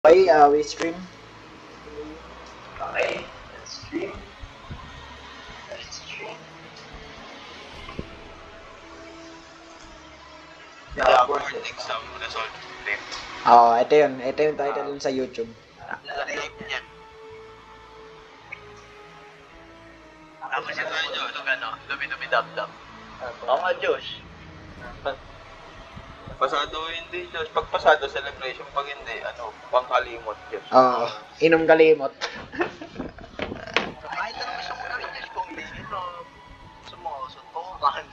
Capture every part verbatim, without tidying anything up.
Okay, uh, we stream. Okay, let's stream. Let's stream. Yeah, morning exam result stream. Oh, ito yun. Ito yung title dun sa YouTube. Live niyan. Ako siya tayo, Josh. Ito gano, dumi-dumi-dap-dap. Oo nga, Josh. Pasado hindi, Josh. Pag pasado, celebration. Pag hindi, ano, pangkalimot, Josh. Oo, inom kalimot. Kahit ano gusto mo gawin, Josh, kung hindi, no, sumusunod ko, bakit?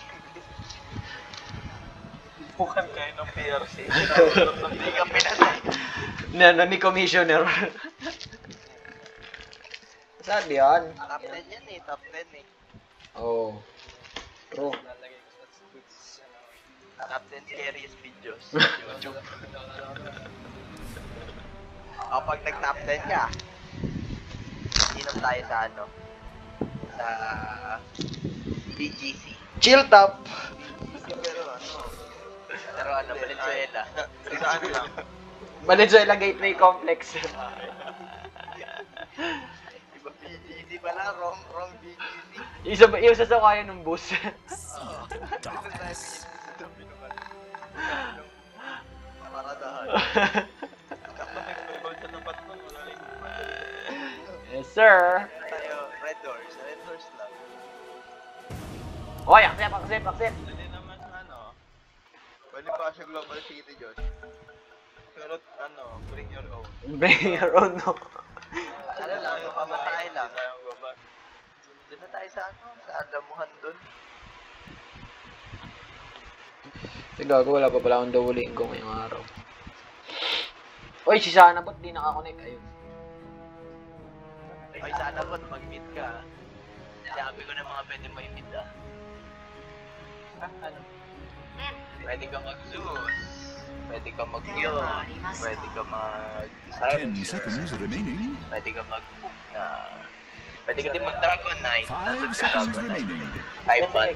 Bukan kayo ng P R C. Hindi ka pinatay. Ano ni Commissioner. Saan yan? Top ten yan eh, top ten eh. Oh. True. Top ten scariest videos. YouTube. O, pag nag-top ten ka, inom tayo sa ano? Sa B G C. Chill top. Pero ano? Pero ano, Valenzuela. Saan lang? Valenzuela Gateway Complex. Iba B G C pala, wrong, wrong B G C. Isa ba yung sasakayan ng bus? Paradahan. Yes, sir. Tayo, red doors. Red doors lang. Oy, accept, accept, accept. Hindi naman ano. Pwede pa siya Global City, Josh. Pero ano, bring your own. Bring your own, no? Ano lang, pamatahin lang. Hindi tayong gabag. Doon na tayo sa ano, sa Adamuhan doon. Sige, gago, wala pa pala akong dawuliin ko ngayong araw. Oy, si Sana, ba't di nakakonect? Ayun. Ay, sana po mag-meet ka. Sabi ko na mga pwede mo i-meet ah. Ano? Pwede ka mag-Zeus. Pwede ka mag-Yun. Pwede ka Ten mag-Cyber. seconds remaining. Pwede ka mag-book na... Pwede ka din mag-Dragon Knight. Five seconds remaining. iPad.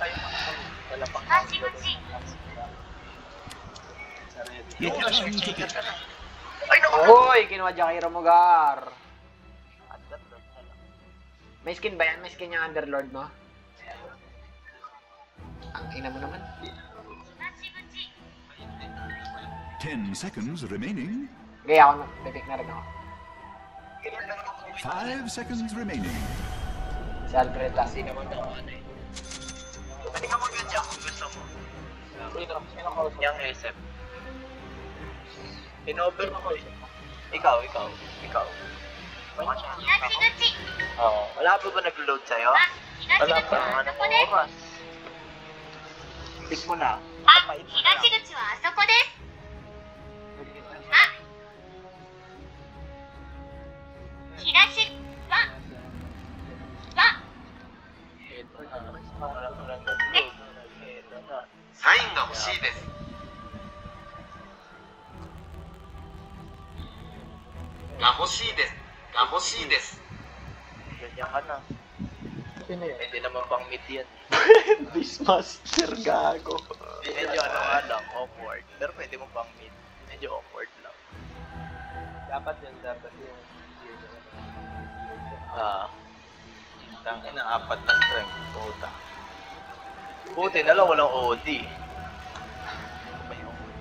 Your turn to pick. Ay, naku! Hoy, kinuha Jakiro Mugar. May skin ba yan? May skin yung Underlord mo? Ang ina mo naman. Ten seconds remaining. Gaya ako na, pipick na rin ako. Five seconds remaining. Si Alfred lang. Hindi naman ako ano eh. Pwede ka mag-gadya kung gusto mo. Yung S M. Pinover mo ko eh. Ikaw, ikaw, ikaw. Oo. Wala pa ba nag-load sa'yo? Wala pa. Anong oras? Pick mo na. あ、東口はあそこです。あ、東ははサインが欲しいです。が欲しいです。が欲しいです。 Ganyan ka na. Pwede naman pang meet yan. Beastmaster, gago. Medyo ano nga lang, awkward. Pero pwede mo pang meet. Medyo awkward lang. Dapat yun, dapat yun. Ah. Tangin na apat na strength. Puta. Buti na lang walang O D. May O D.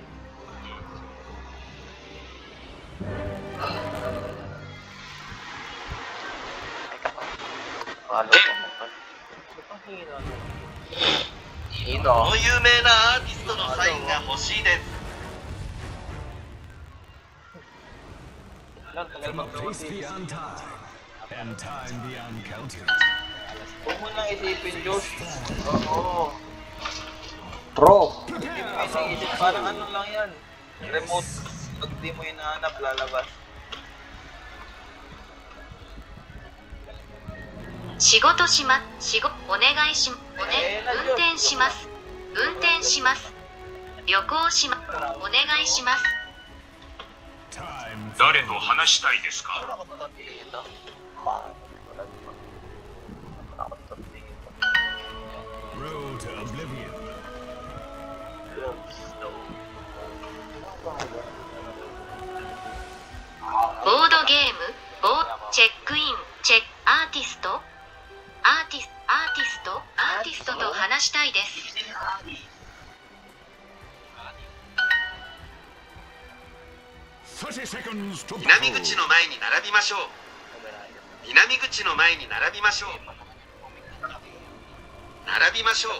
Ano pa mo pa? Hino. この有名なアーティストのサインが欲しいです。 Face beyond time. And time beyond counting. Huwag mo nang isipin, Josh. Oo. Pro. Hindi mo isipin. Parang ano lang yan. Remote. Pag di mo hinahanap, lalabas. 仕事しま、仕事お願いし、おね、運転します。運転します。旅行しま、お願いします。 Time. 誰と話したいですか？ Wala ko pa dito. Wala ko pa dito. Road to oblivion. Love snow. ゲームボーチェックインチェックアーティストアーティスアーティストアーティストと話したいです。 南口の前に並びましょう。南口の前に並びましょう。並びましょう。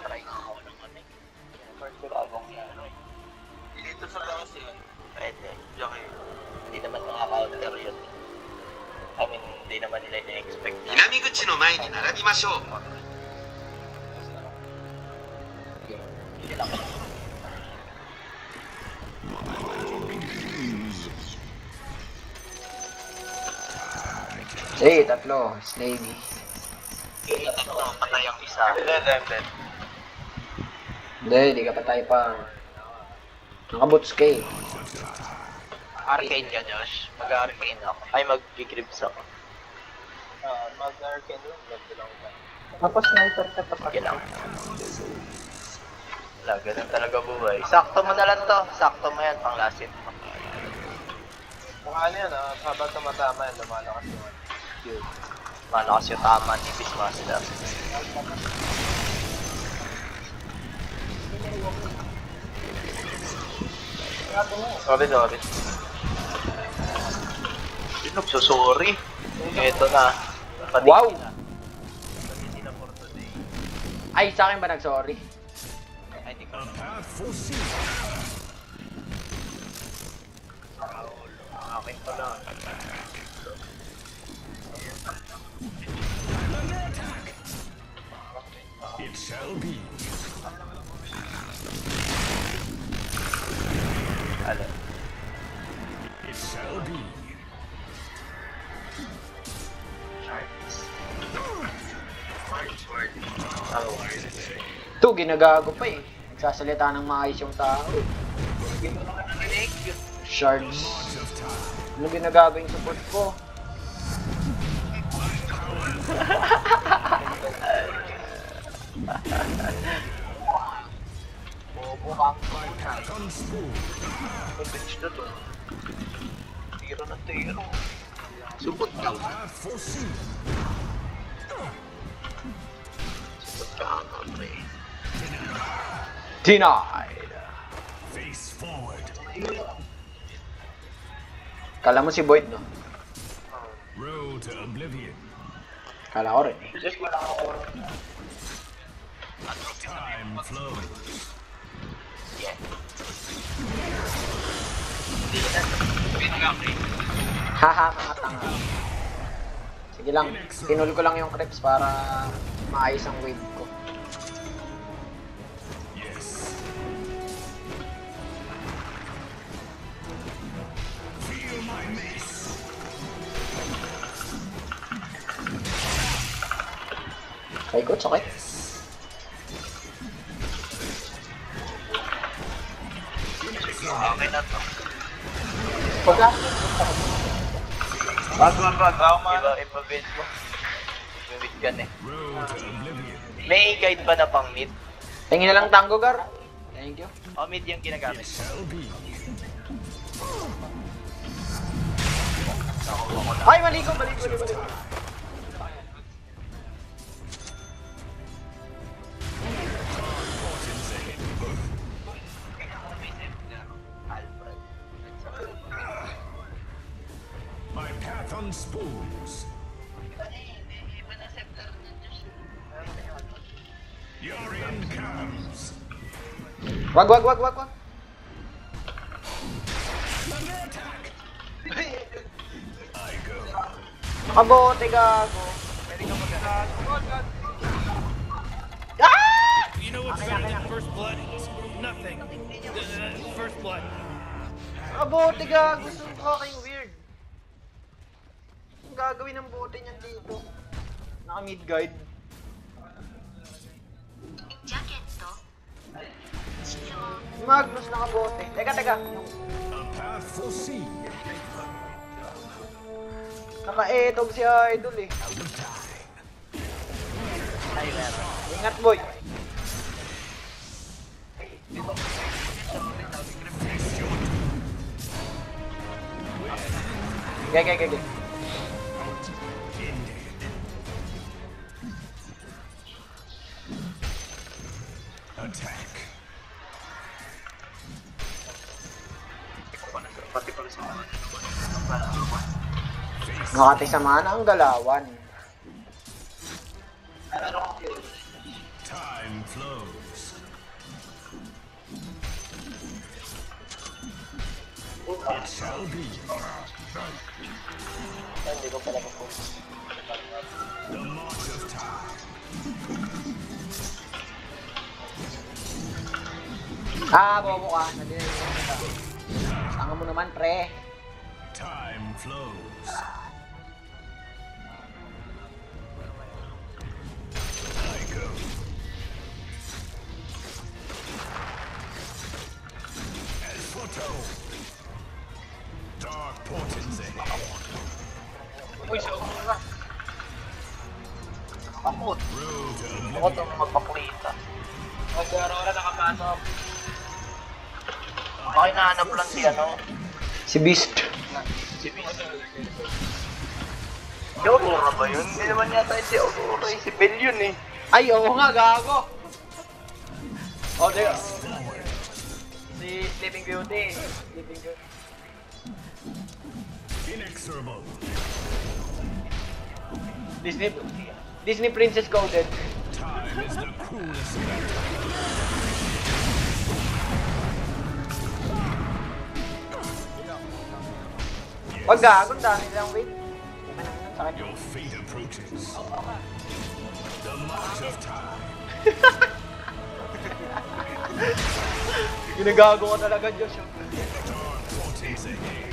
Dito sa labas yun. Pwede. Diyan kayo. Hindi naman nakaka-counter yun. I mean, hindi naman nila ina-expect. 南口の前に並びましょう。 Eh, tatlo. Slavey. Patay ang isa. Then, then, then. Hindi, di ka patay pa. Nakabots ka eh. Arcane ka, Josh. Mag-arcane ako. Ay, mag-grips ako. Ah, mag-arcane room. Ganda lang ba? Tapos sniper ka tapat. Sige lang. Wala, ganun talaga buhay. Sakto mo na lang to. Sakto mo yan, pang lasit mo. Mukha niya na, habang tumatama yan, lumalakas yun. Yun. Malakas yung tama ni Beastmaster. Sorry, sorry. Nagsusorry. Ito na. Pati Wow! sila. Pati sila for today. Ay, sa akin ba nag-sorry? Ay, di ko. Akin pala. It shall be. Ano? It shall be. Ito, ginagago pa eh. Nagsasalita ng maayos yung tao. Shards. Ano ginagago yung support ko? Mabilis na to. Tiro na tiro. Supot ka. Supot ka nga, pre. Denied. Face forward. Kala mo si Boyd, no? Road to oblivion. Kala ko rin eh. Time flows. Yeah. Haha, mga tanga. Sige lang, pinul ko lang yung creeps para maayos ang wave ko. Yes. Feel my mace. Sakay ko, sakay. Okay na to. Pagka, Wag, wag, wag. Ako man. Iba, iba-build mo. Iba-build ka na eh. Road to oblivion. May guide ba na pang mid? tingin na lang tango, Gar. Thank you. O mid yung ginagamit. It shall be. Ay, mali ko, mali ko, mali ko. My path unspoons. Your end comes. Wag, wag, wag, wag, wag. I go. Nakabote, gago. You know what's better than first blood? Nothing. Uh, first blood. Nakabote, gago. So fucking weird. Ang gagawin ng bote niyan dito. Naka-mid guide. ジャケット質問 Magnus nakabote. Teka, teka. A path foreseen. Naka-etog si Idol eh. Ay, meron. Ingat, boy. Gaya, gaya, gaya. Attack. Makati sa mana ang galawan. Time flows. It shall be. The march of time. Ah, bobo ka. Nandito na kita. Tanga mo naman, pre. Time flows. I go. As foretold. Dark portents ahead. Uy, so na. Kaput. Road to Ako itong magpaplita. Mag-aurora nakapasok. Baka hinahanap lang si ano. Si Beast. Si Beast. Si Aurora ba yun? Hindi naman yata si Aurora eh. Si Bell yun eh. Ay, oo nga, gago. Oh, di Si Sleeping Beauty. Sleeping Beauty. inexorable. Disney Disney Princess Coded. Time is the cruelest factor. Wag gago, dami lang wait. Ano naman sa akin? Your fate approaches. The march of time. Ginagago ko talaga, Josh. Dark portents ahead.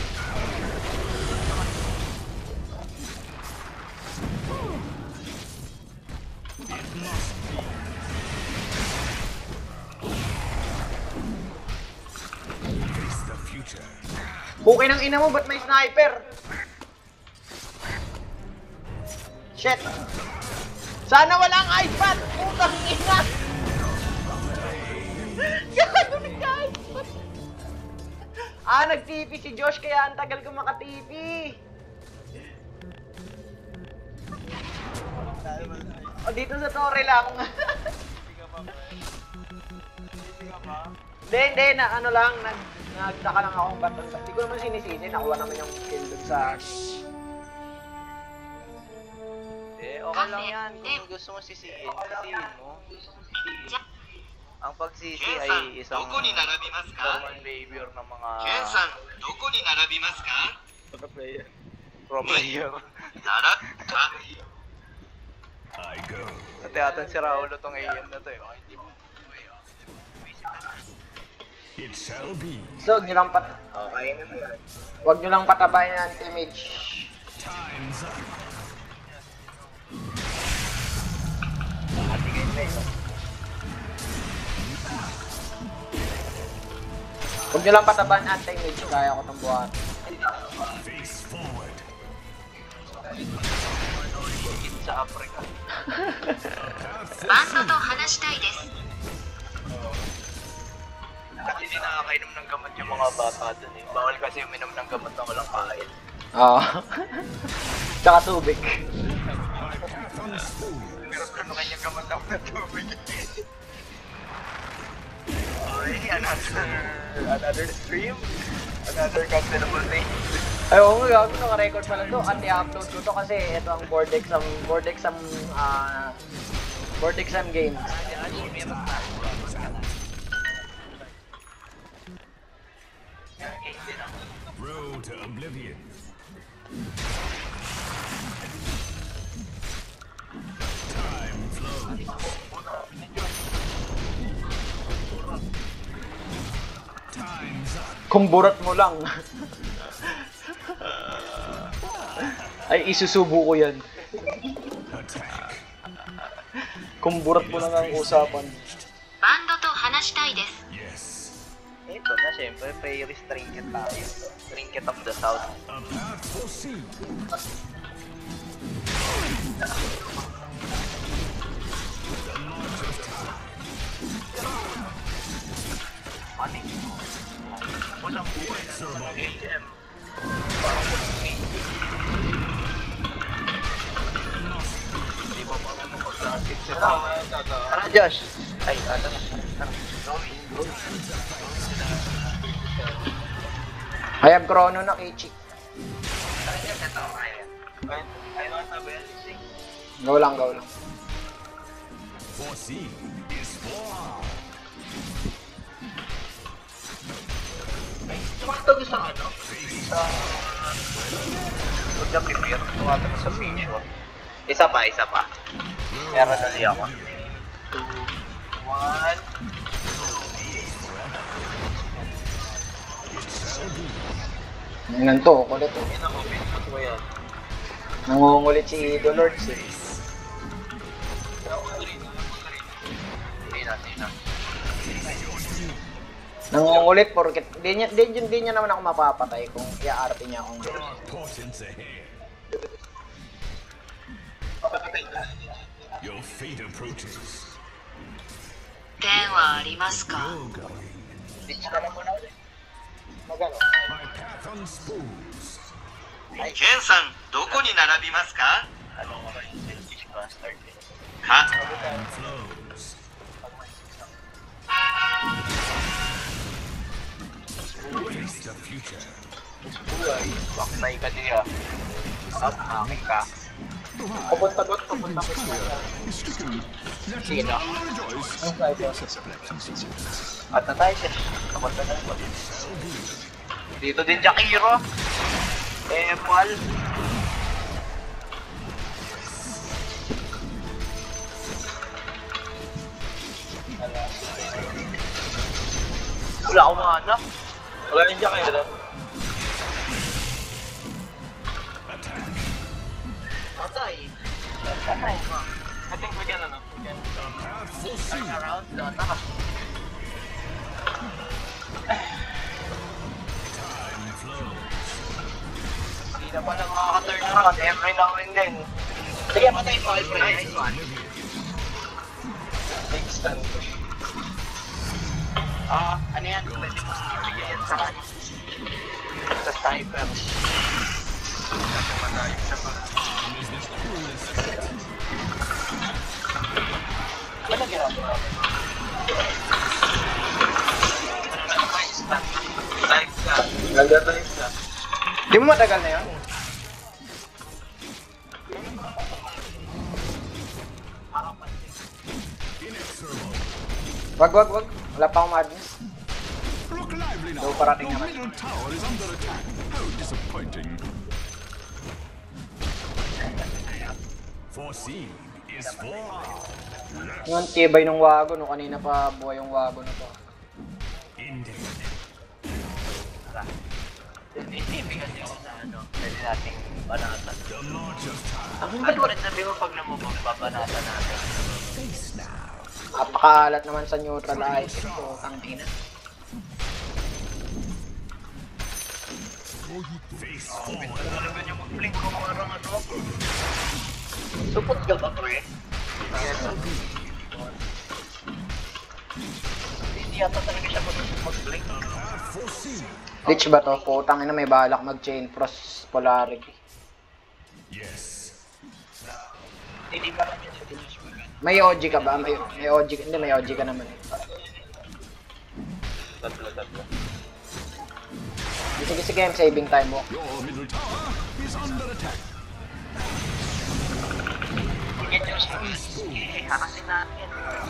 It must be. Face the future. Bukay ng ina mo, ba't may sniper? Shit! Sana walang iPad! Putang ina! Gago nag-iPad! Ah, nag-T P si Josh kaya ang tagal ko maka-T P! O, dito sa Torre lang. Hindi, hindi, na ano lang, nag, nagtaka lang akong baton. Hindi ko naman sinisisi, nakuha naman yung kill dun sa... Eh, okay lang yan. Kung gusto mo sisihin, sisihin mo. Ang pagsisi ay isang どこに並びますか common behavior ng mga ケンさんどこに並びますか pro player. Pro player. 並った。 I go. At yata si Raulo tong A M na to eh. It shall be. So, huwag nyo lang pat... Okay na yan. Huwag nyo lang patabayin ang anti-mage. Time's up. Atigay na yun. Huwag nyo lang patabayin ang anti-mage. Kaya ko itong buhat. Face forward. Sa Africa. バンドと話したいです Kasi hindi nakakainom ng gamot yung mga bata dun eh. Bawal kasi uminom ng gamot na walang kain. Oo. Tsaka tubig. Meron ka na kanyang gamot na walang tubig. Okay, another, another stream. Another considerable thing. Ay, oo nga, gago, naka-record pala to. At i-upload ko to kasi ito ang board exam, board exam, ah, board exam game. Road to oblivion. Time flows. Time's up. Kung burat mo lang. Ay, isusubo ko yan. Attack. Kung burat mo lang ang usapan. バンドと話したいです Yes. Ito na, syempre, playlist trinket tayo. Trinket of the South. A path foreseen. The march of time. Money. Unang buhay na naman ng A M. Parang Josh. Ay, ano na. I have Chrono na Kichi. Go lang, go lang. Foreseen is forearmed. Tumatag sa ano? Sa... Huwag na prepare. Tumatag sa visual. Isa pa, isa pa. Meron dali ako. two, one... Yan to, kulit oh. Yan ako, pinput mo yan. Nangungulit si Dolords eh. Hindi na, hindi na. Nangungulit porket di niya, di, di niya naman ako mapapatay kung i-arte niya akong Portents ahead. Your fate approaches. 点はありますか Ditch ka lang muna ulit. Magano? My path unspoons. ケンさんどこに並びますか Ano nga ba yung selfish bastard eh? は Time flows. Face the future. Buhay, baknay ka diya. At aking ka. Pupunta-got, pupunta ko siya. Sige na. At na tayo siya. Kapunta na po. Dito din Jakiro. Emal. Wala akong mga anak. Wala yung Jakiro. Patay. Patay. I think we can ano. We can turn around the attack. Time flows. Hindi na pala makaka-turn around every now and then. Sige, patay pa. Nice one. Next stand. Ah, ano yan? Pwede mo bigyan yan sa akin. Sa sniper. Kasi malayo siya pa. Ano ginagawa? Nice stand. Nice stand. Ganda nice stand. Di mo matagal na yun? Wag, wag, wag. Wala pa akong madness. Look lively now. So, parating Your naman. middle tower is under attack. How disappointing. Foreseen is forearmed. Yung tibay ng wago, no? Kanina pa buhay yung wago na to. Indeed. Hindi, bigas yung sa ano. Pwede nating banatan. The march of time. Ang katulad sabi mo pag namumog, babanatan natin. Face now. Napakaalat naman sa neutral item to. Tangina. Face forward. Ano ba yung mag-blink ko parang ano? Supot ka ba, pre? Hindi yata talaga siya mag-blink. Foreseen. Lich ba to? Putang ina, may balak mag-chain frost polarity. Yes. Hindi pa lang yun sa Dinesh. May O G ka ba? May, may O G ka? Hindi, may O G ka naman. Tatlo, tatlo. Sige, sige, I'm saving time mo. Your middle tower is under attack. Get your space. Eh, hakasin natin.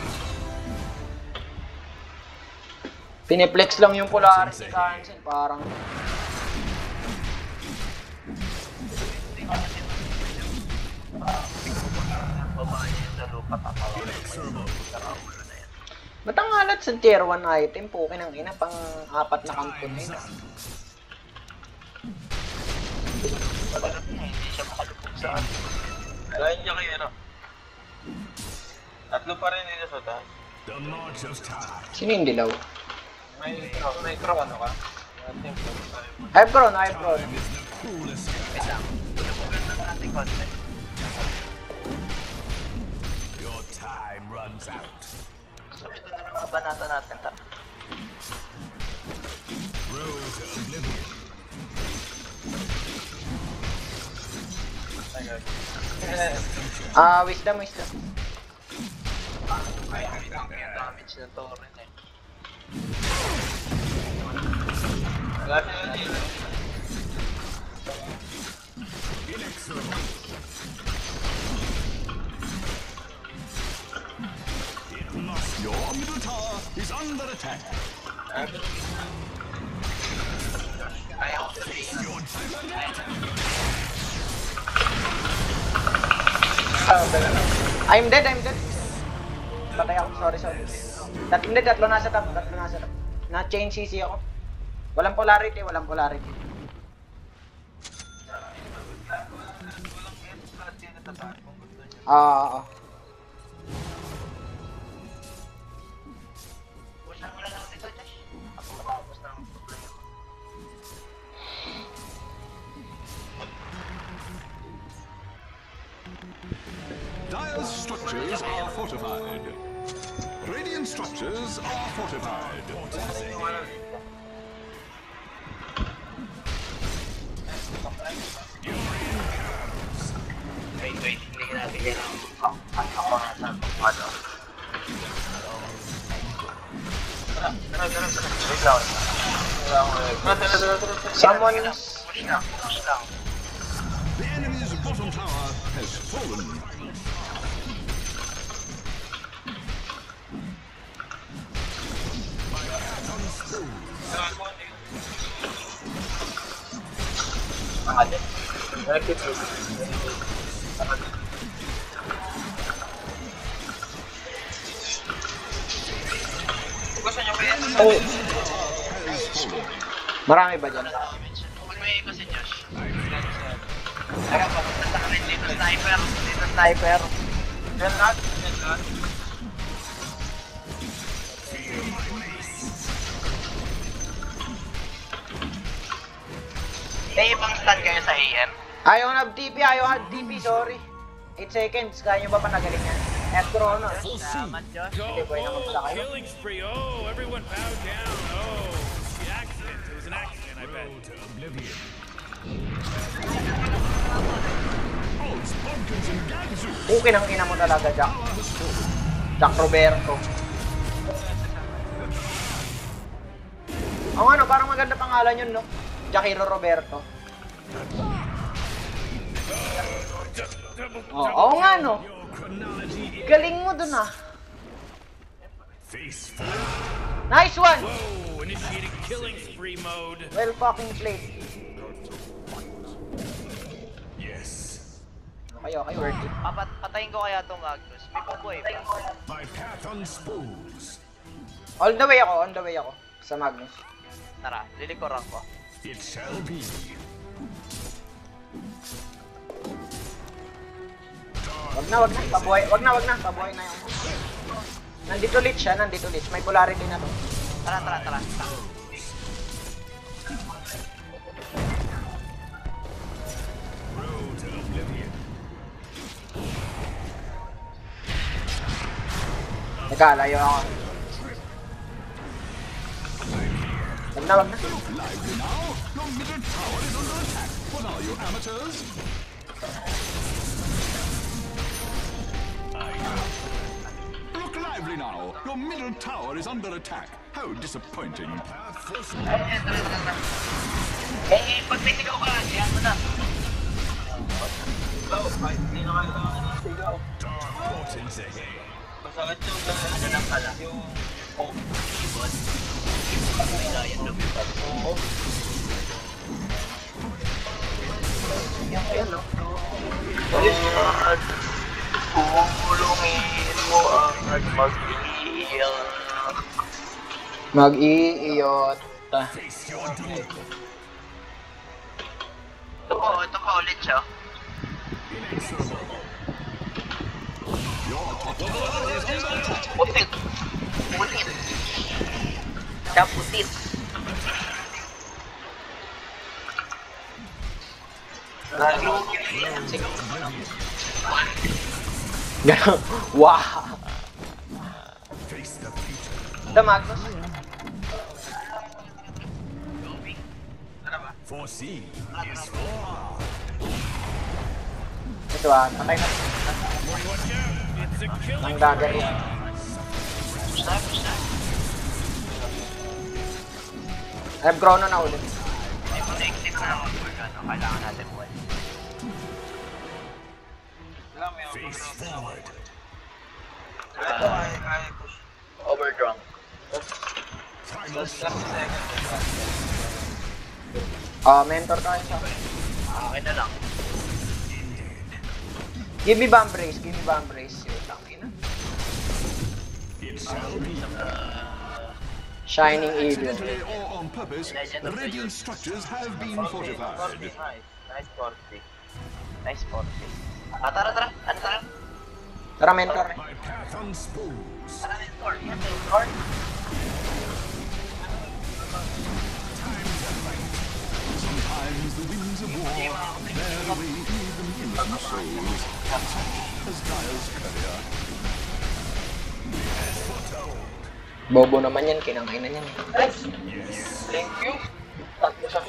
Piniplex lang yung polarity cancel, parang... Ba't ang alat sa tier one item? Pukin ang ina, pang apat na kampo na yun. Hindi siya makalupog sa atin. Lain niya kayo, ano? Tatlo pa rin nila sa taas. The march of time. Sino yung dilaw? May, may crow, ano ka? I think so. I've grown, I've grown. Time is the cruelest. Wait lang. Tulubugan na natin konti. Your time runs out. So, ito na lang banata natin ta. Road to oblivion. Ah, wisdom, wisdom. Damage ng torrent eh. Your middle tower is under attack. I'm dead, I'm dead. Patay ako, sorry, sorry. Tatlo, hindi, tatlo nasa top, tatlo nasa top. Na-change C C ako. Walang polarity, walang polarity. Ah, oo. Dire's structures are fortified. Radiant structures are fortified. Wait, wait, hindi ka natin yan ang ako nga sa ano. Tara, tara, tara. Wait lang. Someone... Push lang, push lang. The enemy's bottom tower has fallen. Oh. Marami ba dyan? Kung may iba si Josh. Kaya papunta sa akin dito sniper. Dito sniper. Yan lahat. Yan lahat. May ibang stun kayo sa A M? Ayaw na T P, ayaw na T P, sorry. eight seconds, kaya nyo ba panagaling yan? F-Chrono. Salamat, Josh. Go. Hindi ko na Oh, magpasakay. killing spree. Oh, everyone bow down. Oh, the accident. It was an accident, I bet. Okay nang ina mo talaga, Jack. Jack Roberto. Oo nga no, parang maganda pangalan yun, no? Jackiro Roberto. Oo, oo nga no. Galing mo dun ah. Nice one! Whoa, initiating killing spree mode. Well fucking played. Okay, okay, worth it. Papat patayin ko kaya tong Magnus. May pumboy pa. My path unspools. All the way ako, on the way ako. Sa Magnus. Tara, lilikuran ko. It shall be. Wag na, wag na. Pabuhay, wag na, wag na. Pabuhay na yung... Nandito lit siya, nandito lit. May polarity na to. Tara, tara, tara. Teka, layo ako. Wag na, wag na. Lively now. Your middle tower is under attack. What are you, amateurs? Look lively now. Your middle tower is under attack. How disappointing. Eh, pag may sigaw ka, siya mo na. Masakit yung ano lang pala. Yung keyboard. May layan lumipad. Oo. Yan kaya no? Ayan. Pumulungin mo ang mag-iiyak. Mag-iiyot. Ito po, ito po ulit siya. Putit. Putit. Siya putit. Ganon. Wow! The Magnus. Foresee is for. Ito ah, patay na. Watch out. It's a killing Ang dagger spree. yun. Push na, push na. I have Chrono na ulit. May mag-exit na ako. Kailangan natin buwan. Alam mo yung Face forward. Ito ay kaya push. Overdrunk. Primal Last shock. second. Ah, mentor tayo siya. Okay na lang. Give me bomb brace, give me bomb brace. Yung tangina. It shall be. Shining Evil. Accidentally or on purpose, radiant structures have been fortified. Nice. Nice forty. Nice forty. Ah, tara, tara. Ano tara? Tara, mentor. My path unspools. Tara, mentor. Mentor. Sometimes the winds of war bear away even innocent souls, as Dial's courier. Bobo naman yan, kinangainan yan. Thank you. Tatlo sa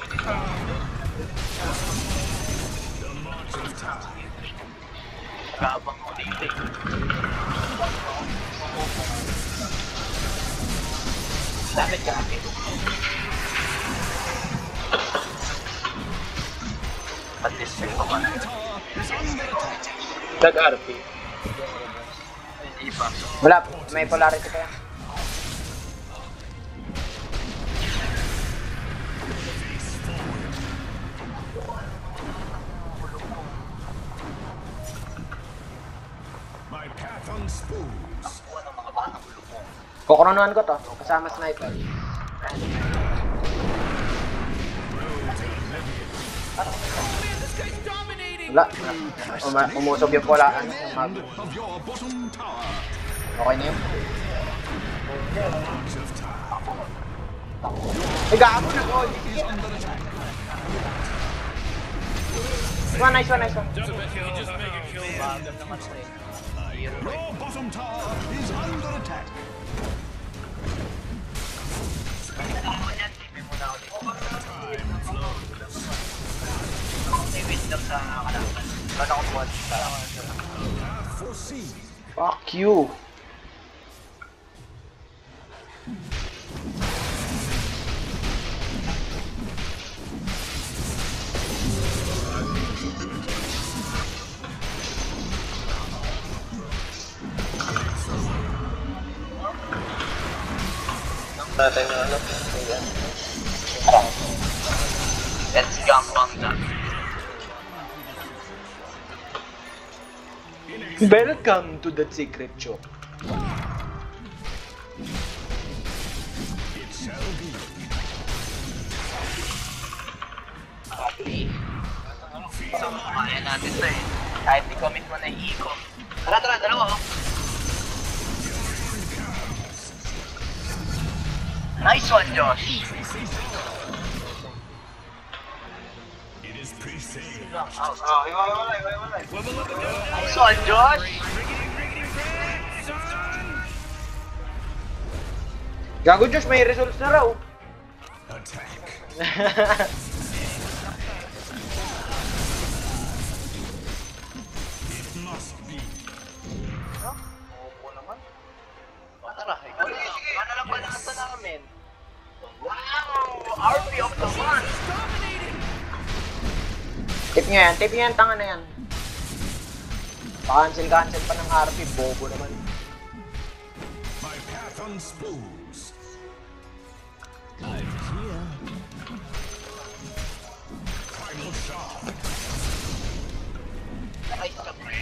Kabang ko dito. Dapat kapit. At least may pa Nag-R P. Hindi pa. Wala, may polarity pa yan. My path unspools. Kukronohan ko to, kasama sniper. Wala, Uma umusob yung polaan. Yung mag Of your bottom tower. okay na yun. Ay, gago na ko! One, nice one, nice one. Just make a kill. Your bottom tower is under attack. May wisdom sa kalaban. Ba't ako buwan sa Foreseen. Fuck you. natin yung ano. Let's jump on that. Welcome to the secret shop. It shall be. Copy. So, kaya natin ito eh. Kahit di commit mo na i-eco. Tara, tara, dalawa oh. Nice one, Josh. It is pre-saved. Oh, iwalay, iwalay. Nice one, Josh. Gago Josh, may results na raw. Attack. It must be. Tara, ikaw na. Ikaw na lang pala ito namin. Wow! R P of the month! Tip nyo yan, tip nyo yan, tanga na yan. Pa-cancel-cancel pa ng R P, bobo naman. My path unspools. I'm here. Primal shock. Nice ka, pre.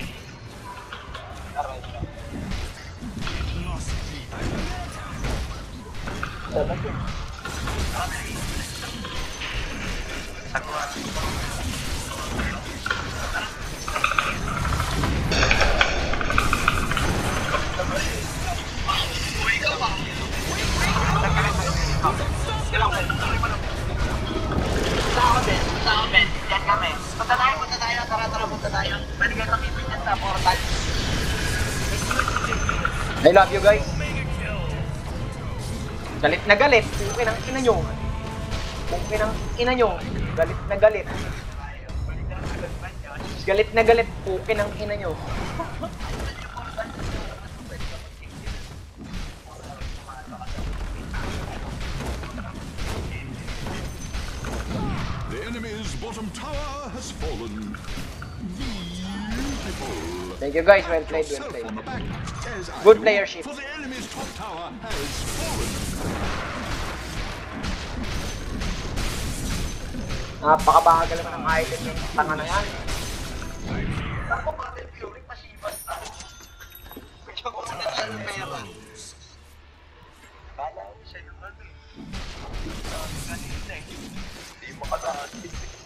It must be. Tao, Ben. Tao, Ben. Diyan kami. Punta tayo, punta tayo. Tara, tara, punta tayo. Pwede kayo makipin yan sa portal. I love you guys. Galit na galit. Pukin ang ina nyo. Pukin ang ina nyo. Galit na galit. Galit na galit. Pukin ang ina nyo. bottom tower has fallen. Beautiful. Thank you guys, well played, well Yourself played. on the back as I Good do, playership. For the enemy's top tower has fallen. Napakabagal naman ng item yung tanga na yan. Ako battle fury, masibas na. Bigyan ko muna siya ng pera. Kala ko siya yung ano eh. Ganito eh. Hindi makadaan.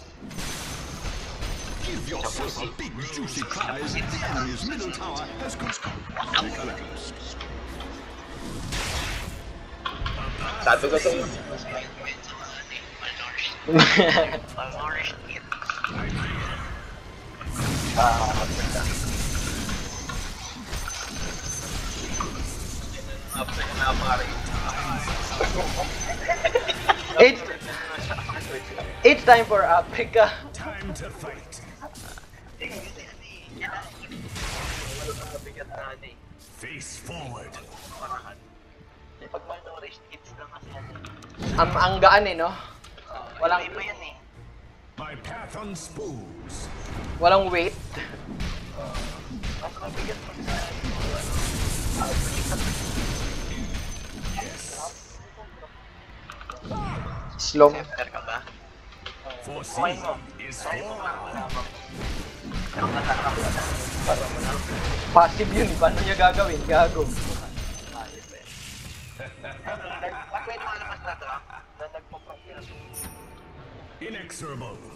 Give yourself a big juicy prize. The enemy's middle tower has got elegance. Sabi ko sa'yo. Malnourished kid. Ah, maganda. It's, it's time for Africa. Time to fight. Face forward. Pag malnourished kids lang kasi yan eh. Ang, ang gaan eh, no? Walang, Iba yan eh. My path unspoons. walang weight. Mas mabigat pag sa... Slow. Center ka ba? Foreseen is forward. Passive yun, paano niya gagawin? Gago. Pag may lumalabas na ito, na nagpo-practice. Inexorable.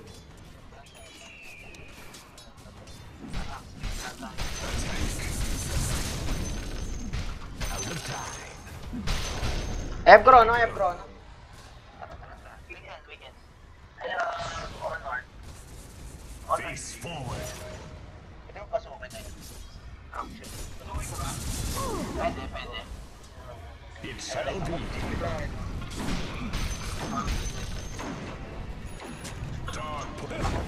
Ebro, no? Ebro, no? Weekend, weekend. Hello, Honor. Face forward. Ito yung pasukin na yun. Action. Pwede, pwede. It shall be. Dark purple.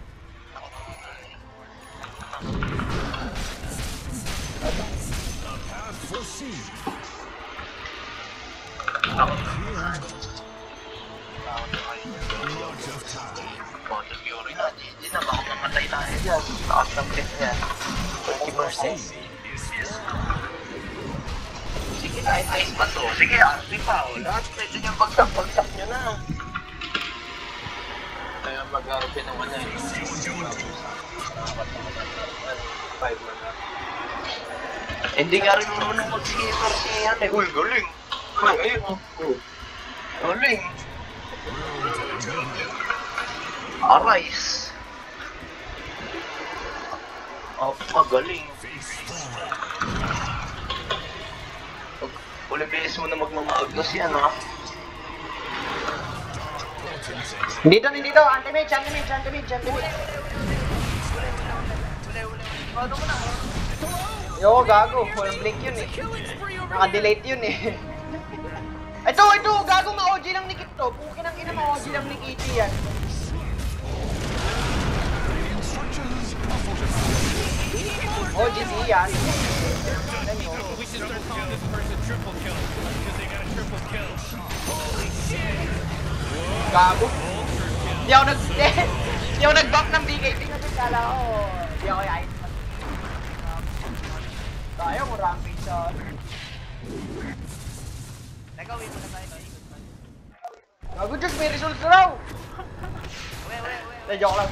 A path foreseen. Lords of time. Battle Fury na, G G na, baka mamatay tayo dyan. Lakas ng pit niya. twenty percent. Sige, kahit ice pa to. Sige, R P pa, o. Lahat pwede niyang bagsak-bagsak niyo na. Kaya mag-R P naman na eh. five na na. Hindi nga rin marunong mag-skipper si yan eh. Uy, galing. Uy, ayun o. Galing. Arise. Oh, magaling. Uli bilis mo na magmamagnos yan, ha? Dito, dito. Anti-mage, anti-mage, anti-mage, anti-mage. Ano mo na? Yo, gago. Walang blink yun eh. Naka-delete yun eh. Ito, ito. Gago, ma-O G lang ni Kit to. Pukin ang ina, ma-O G lang ni Kitty yan. O G D yan. We should start calling this person triple kill because they got a triple kill. Holy shit! Gago. Di ako nag... Di ako nag-buff ng B K B kasi kala ko. Di ako yung ice. Tayo mo rampage sa... Teka, wait muna tayo. Gago, just may results raw. Wait, wait, wait. Eh, joke lang.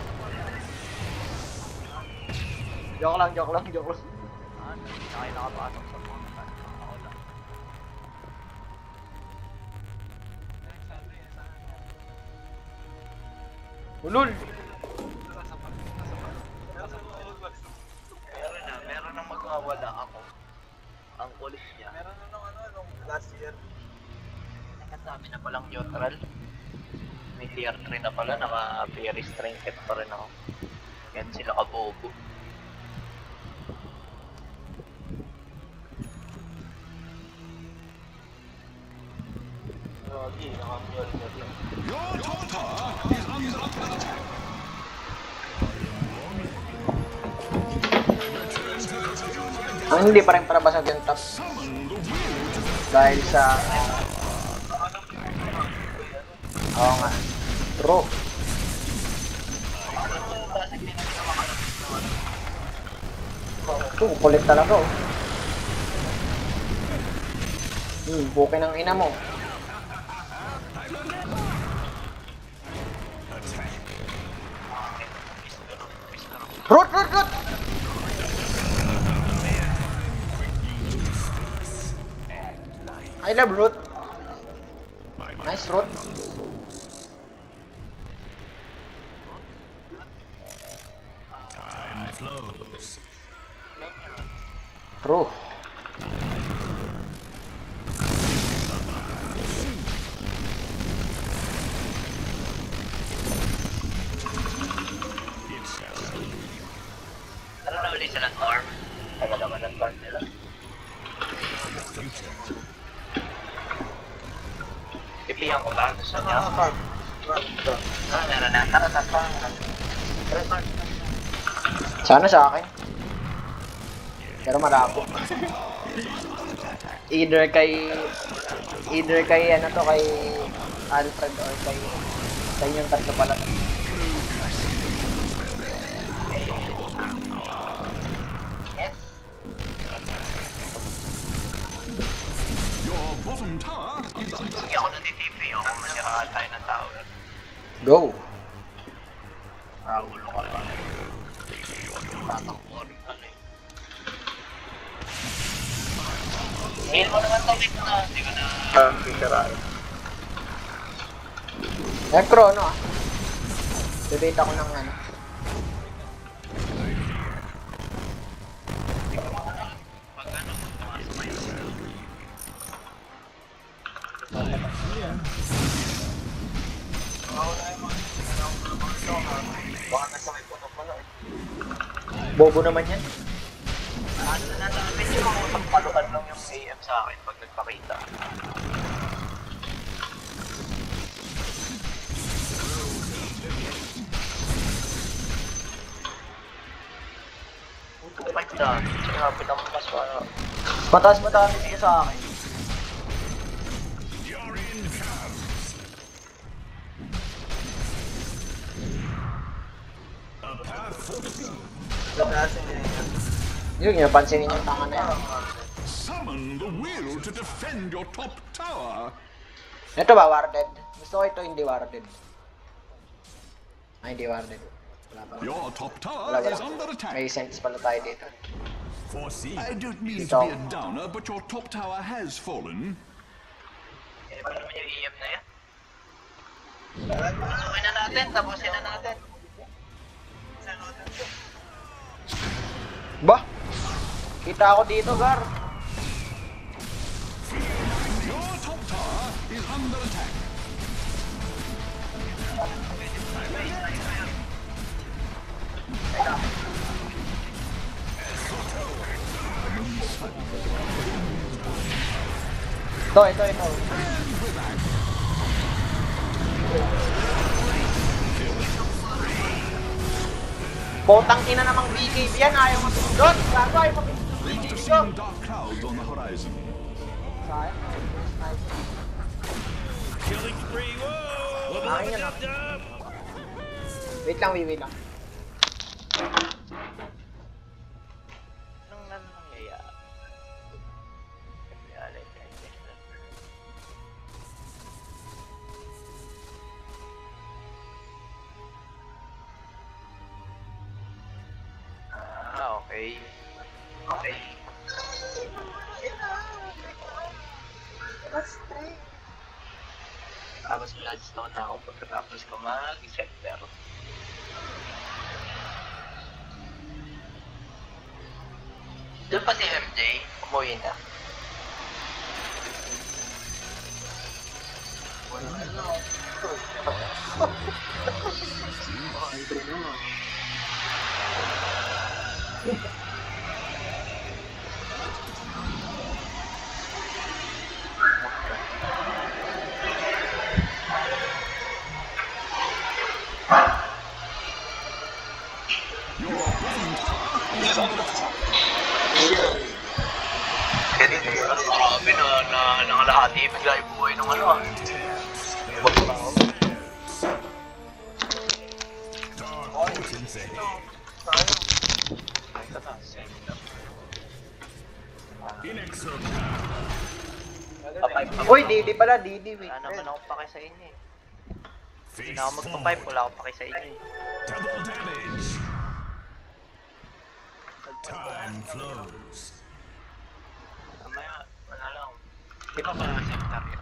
Joke lang, joke lang, joke lang. Ah, hindi na kayo nakapasok sa mga ako lang. Ulul. Meron na, meron na magwawala ako. Ang kulit niya. Meron na nung ano, nung last year. Nakasami na palang neutral. May tier three na pala, naka-Fairy Trinket pa rin ako. Yan sila kabobo. Your top tower is under attack. Ang hindi pa rin para basag yung top. Dahil sa... Oo nga. True. Ito, kulit talaga oh. Hmm, bukin ang ina mo. Root, root, root! I love root. Nice root. Time flows. True. Ano na ulit sila ng arm? Tagal naman ng arm nila. Pipihan ko ba? Gusto niya? Ah, meron na. Tara, tara, tara. Tara, tara. Sana sa akin. Pero malabo. Either kay... Either kay ano to, kay Alfred or kay... Sa inyong tatlo pala. Your bottom tower is under Sige ako nanditipi ako. Masirahan tayo ng tao. Go! Ragulo ka lang. Tatakbo rin pala eh. Heal mo naman tawid na. Hindi ko na... Ah, sisirahan. Necro, ano ah? Debate ako ng ano. Pag ano, pumasok na yun. Baka nasa may puno pala eh. Bobo naman yan. Ano na natin yung mga pagpalukan lang yung A M sa akin pag nagpakita. two five na. Sinapit ang mas para. Mataas mataas dito sa akin. You're in comes. A path for speed. Yun, yung pansinin yung tanga na yan. Summon the will to defend your top tower. Ito ba, warded? Gusto ko ito hindi warded. Ay, hindi warded. Wala pa. Your top Wala, tower wala. is under attack. May sense pala tayo dito. Foresee. I don't mean Ito. to be a downer, but your top tower has fallen. Eh, ba naman yung A M na yan? Pasukin na natin, tapusin na natin. Bah! Kita ako dito, Gar. Your top tower is under attack. Ito, ito, ito. Potang ina namang B K B yan, ayaw matundot. Gago, ayaw matundot B K B Must have ko. seen dark clouds on the horizon. Sayang. Killing spree. Whoa! Level Akin up, yan, dub, dub. Wait lang, wait, wait lang. Anong nan nangyayari? Nangyayari, nangyayari. Ah, okay. Okay. Tapos Bloodstone na ako pagkatapos ko mag-center. Doon pa si M J, umuwi na. Grabe na, na, nangalahati bigla yung buhay ng ano ah. Wag na ako. Dark potency. Inexorable. Uy, Didi pala, Didi, wait. Wala naman ako pake sa inyo eh. Hindi Face na ako magpa-pipe, forward. wala ako pake sa inyo eh. Double damage. Time flows. Mamaya, wala lang. Di ba pala secretary?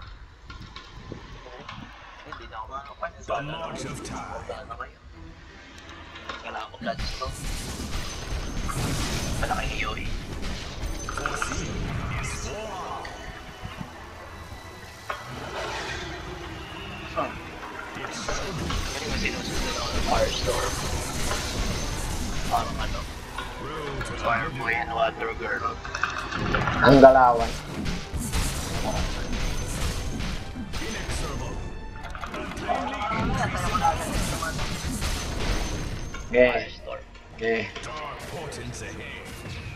Hindi na ako makapag. The march of time. Wala na kayo. Wala ako bloodstone. Wala kayo iyo eh. Foreseen is war. It's so good. Hindi ko sinusunod ako ng Firestorm. Parang ano, Roll to the Fireboy and Water Girl. Ang galawan. inexorable. Okay, Firestorm. okay. Dark portents ahead.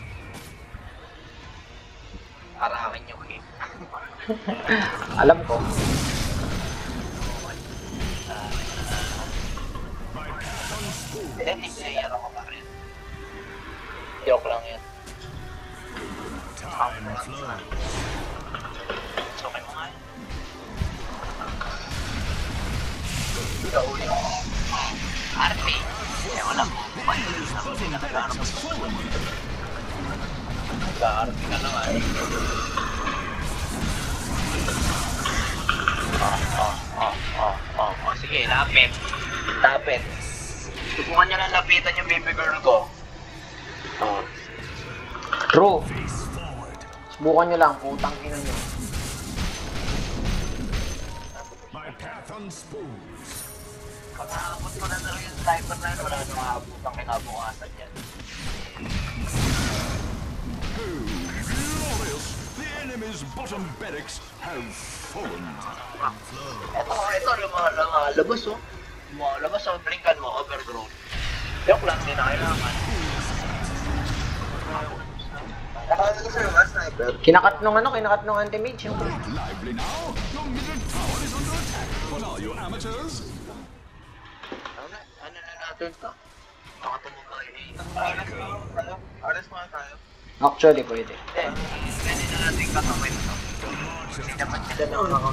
Para akin yung game. Alam ko. My path unspooled. Hindi, player ako pa rin. Joke lang yan. Time flows. Okay mo nga yun. Arte. Eh, wala mo. Nag-arte ka na nga eh. Oh, oh, oh, oh, oh, oh. Sige, lapit. Lapit. Subukan nyo lang lapitan yung baby girl ko. Oh. True. Face forward. Subukan nyo lang, putang ina nyo. My path unspools. Pag nakakapot ko na talaga yung sniper na yun, wala nang makakapot ang kinabukasan yan. Oh, glorious! The enemy's bottom barracks have fallen. Eto, eto, lumalabas oh. Lumalabas oh, blinkan mo, overgrowth. Joke lang, hindi na kailangan. Nakakita ko sa'yo, mga sniper. Kinakat nung ano, kinakat nung anti-mage yung Lively now! Your middle tower is under attack! What are you, amateurs? Ano na, ano na natin to? Nakatumog na eh. Ares mga tayo. Actually, pwede. Eh, pwede na natin katamay to. Hindi naman sila na ako.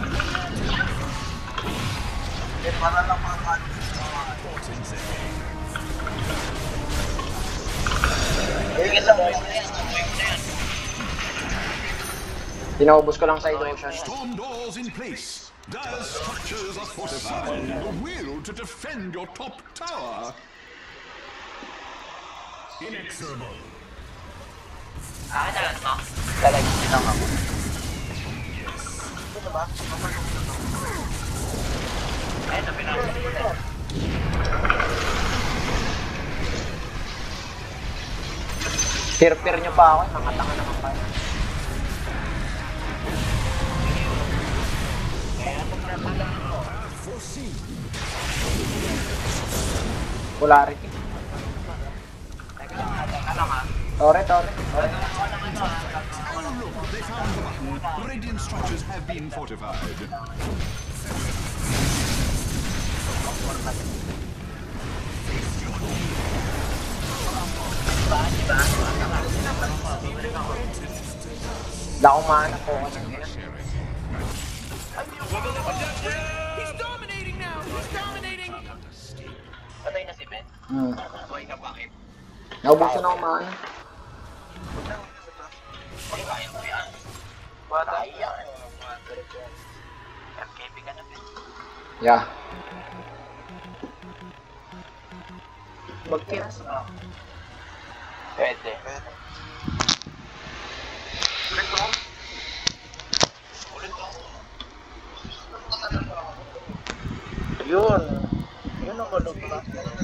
Eh, para lang mga kat. Portents ahead. Sige, sa buhay mo na yan, sa buhay mo na yan. Pinaubos ko lang sa Ocean. Storm doors in place. Dire structures are fortified. The will to defend your top tower. Inexorable. Ah, na lang to. Lalagyan lang ako. Ayun na pinapalitan. Pir-pir nyo pa ako, nangatanga naman pa yan. Foreseen. Polarity. Teka lang, teka lang ha. Tore, tore. Tore. Oh look, they found the button. Radiant structures have been fortified. Wala akong mana po ako ng ngayon. He's dominating now. He's dominating. Patay na si Ben. Hmm. Buhay ka bakit? Naubusan ako mana. Ay, kaya mo yan. Patay yan. F K P ka na Ben. Yeah. Magtiras ka. Pwede. Ulit mo. Ulit mo. Yun. Yun ang malubra.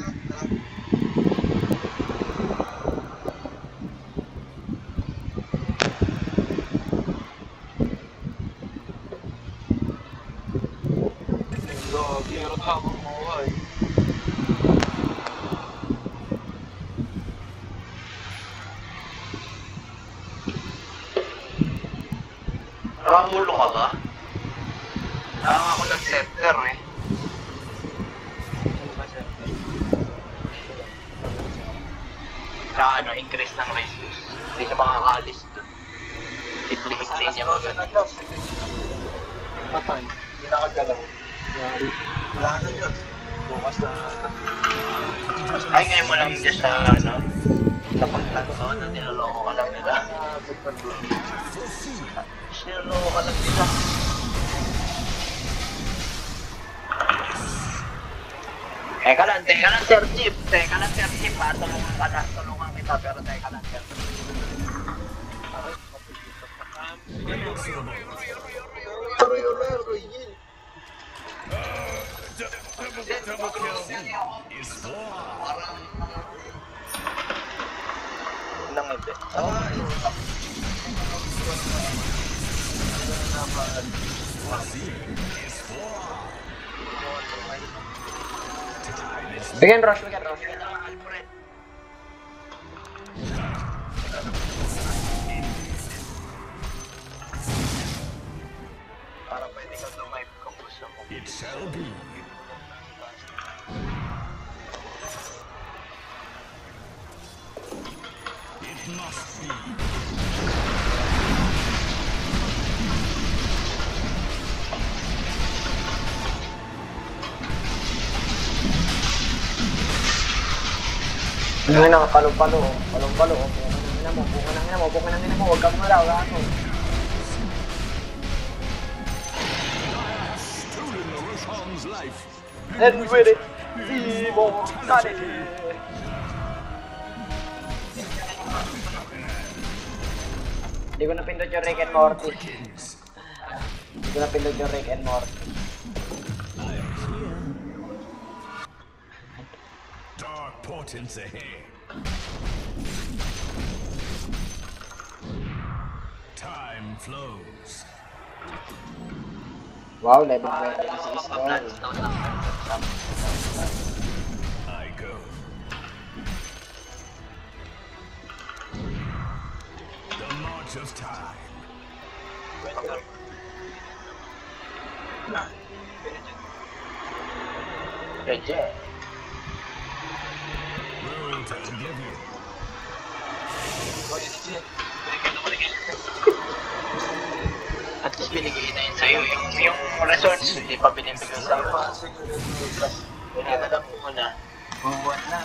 Pero tama mo ay. Nakamulo ka ba? Nakaka ako ng center eh. sa ano, increase ng resist. Hindi siya makakaalis dun. Hit-hit niya mga ganun. Patay. Hindi nakagalaw. Wala na yun. Bukas na... Ay, ngayon mo lang dyan sa ano, sa pagtanto na niloloko ka lang nila. Niloloko ka lang nila. Teka lang, teka lang Sir Chip. Teka lang Sir Chip ha, tulungan ka lang, tulungan kita, pero teka lang Sir Chip. Double kill. Nang ito. We can rush, we can rush. Alfred. Para pwede ka lumive kung gusto mo. It shall be. It must be. Ano na, palong-palo, palong-palo. Bunga ng ina mo, bunga ng ina mo, bunga ng ina mo, huwag kang malaw, gato. Stolen the Roshan's life. And with it, immortality. Hindi ko napindot yung Rick and Morty. Hindi ko napindot yung Rick and Morty. Dark portents ahead. Time flows. Wow, level twenty-six goal. I go. The march of time. Legit. Roll to oblivion. At least binigay na yun sa'yo. Yung, yung resorts, hindi pa binibigay sa'yo. Binigay na lang muna. Buwan na.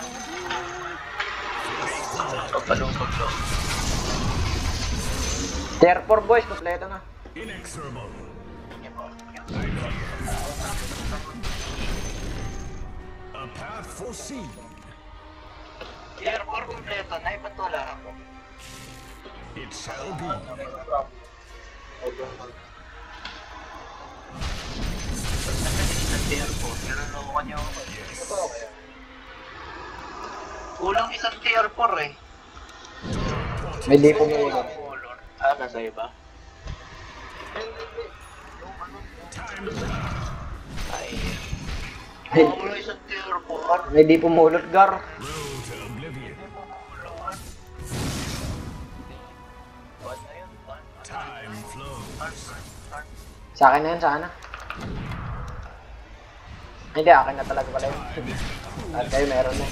Pagpalupag lo. Tier four boys, kompleto na. Inexorable. A path foreseen. Tier four kompleto na, iba't wala ako. It shall be. Sa tier four, niloloko niyo ako. Kulang isang tier four eh. May di pumulot. Ah, nasa iba? Ay. Kulang isang tier four. May di pumulot, Gar. Roll to oblivion. Time flows. Sa akin na yun, sana. Hindi, akin na talaga pala yun. At kayo meron na.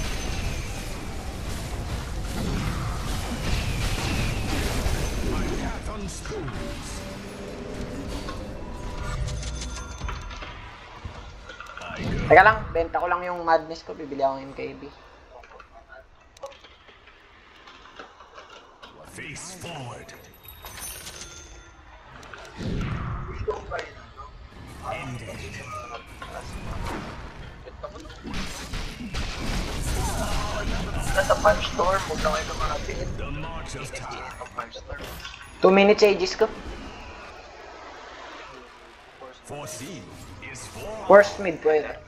My path unspools. I go. Teka lang, benta ko lang yung madness ko, bibili akong M K B. Face forward. Ended. Nasa punch storm, huwag na kayo lumapit. The march of time. Ang punch storm. two minutes ages ko. Foreseen is for. First mid ko yun.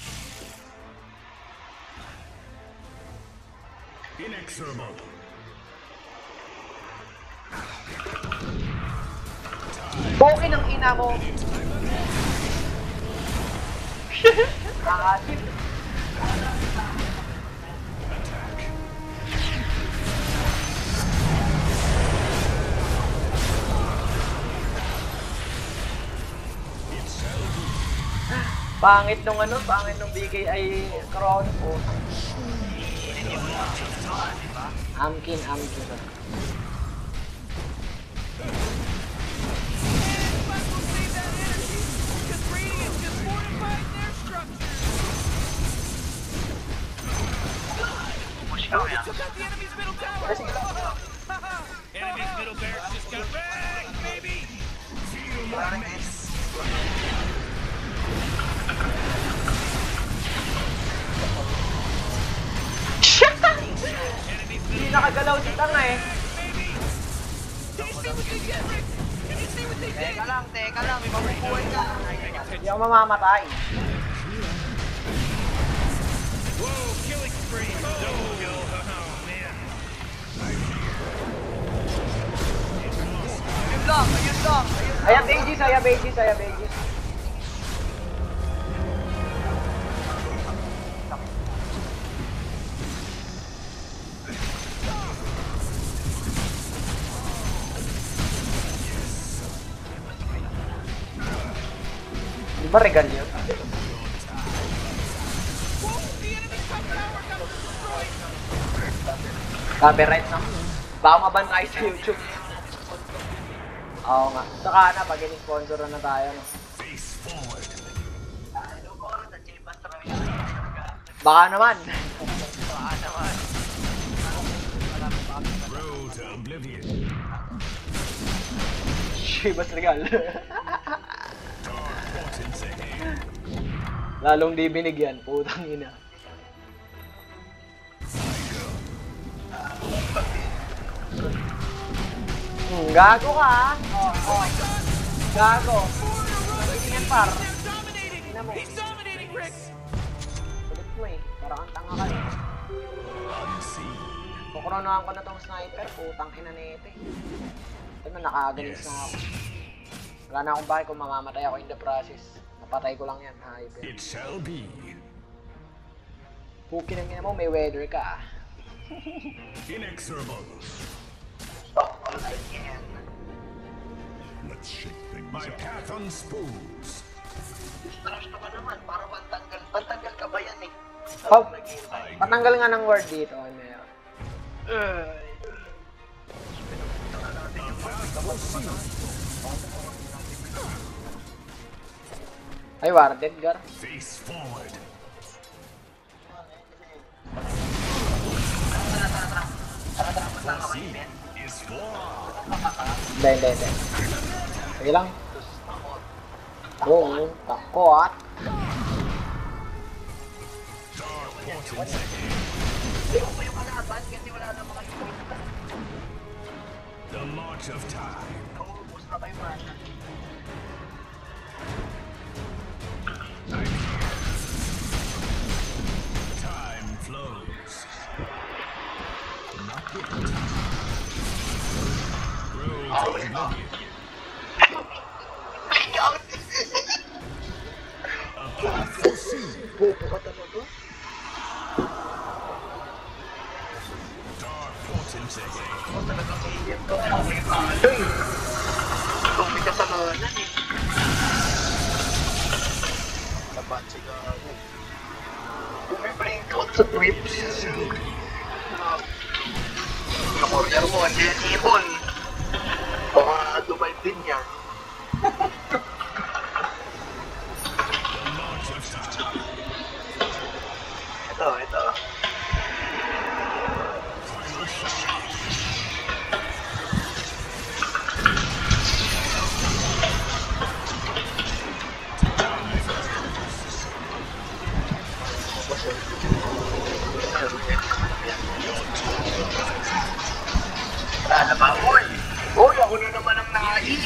Inexorable. Poke ng ina mo! Aasip! Pangit nung ano, pangit nung B K I crown po. Amkin, Amkin. Enemy's middle barracks just got back, baby! Hindi nakagalaw si Tanga eh. Teka lang, teka lang, may mabubuhay ka. Hindi ako mamamatay. Whoa, killing spree! Oh, no, oh, man. Ayun lang, ayun lang, ayun lang. Ayab Aegis, ayab Aegis, ayab Aegis. Di ba regal yun? Copyright na. Baka maban tayo sa YouTube. Oo nga. Saka na, pag in-sponsor na tayo. No? Baka naman. Baka naman. Road to oblivion. Shibas regal. Dark portents ahead. Lalong di binigyan. Putang ina. Hmm, gago ka ha? Oh, oh. Gago. Tingin par. Tingnan mo. Kulit mo eh. Parang ang tanga ka eh. Kukronohan ko na tong sniper. Putang ina na ito eh. Ito na, nakagalis na ako. Wala na akong bakit kung mamamatay ako in the process. Napatay ko lang yan. Hyper. It shall be. Pukin ang ina mo, may weather ka ah. Inexorable. Let's shake things My up. path on spools. Gusto ka naman, para pantanggal. Pantanggal ka ba yan eh? Oh, patanggal nga ng word dito. Ay, meron. Ay, warded, Gar. Face forward. Is for. Hindi, hindi, hindi. Sige lang. Oo, takbo at. Dark portents ahead. The march of time. Time flows. Not yet. Road to oblivion. A path foreseen. Dark portents ahead. Tumi ka sa kanan eh. Laban si Gago. Bumibring out sa tweets. Kakorder mo, hindi yan ibon. Baka Dubai din yan. The march of time. Ito, ito. Final shot. Wala ba, boy? Boy, ako na naman ang nakain.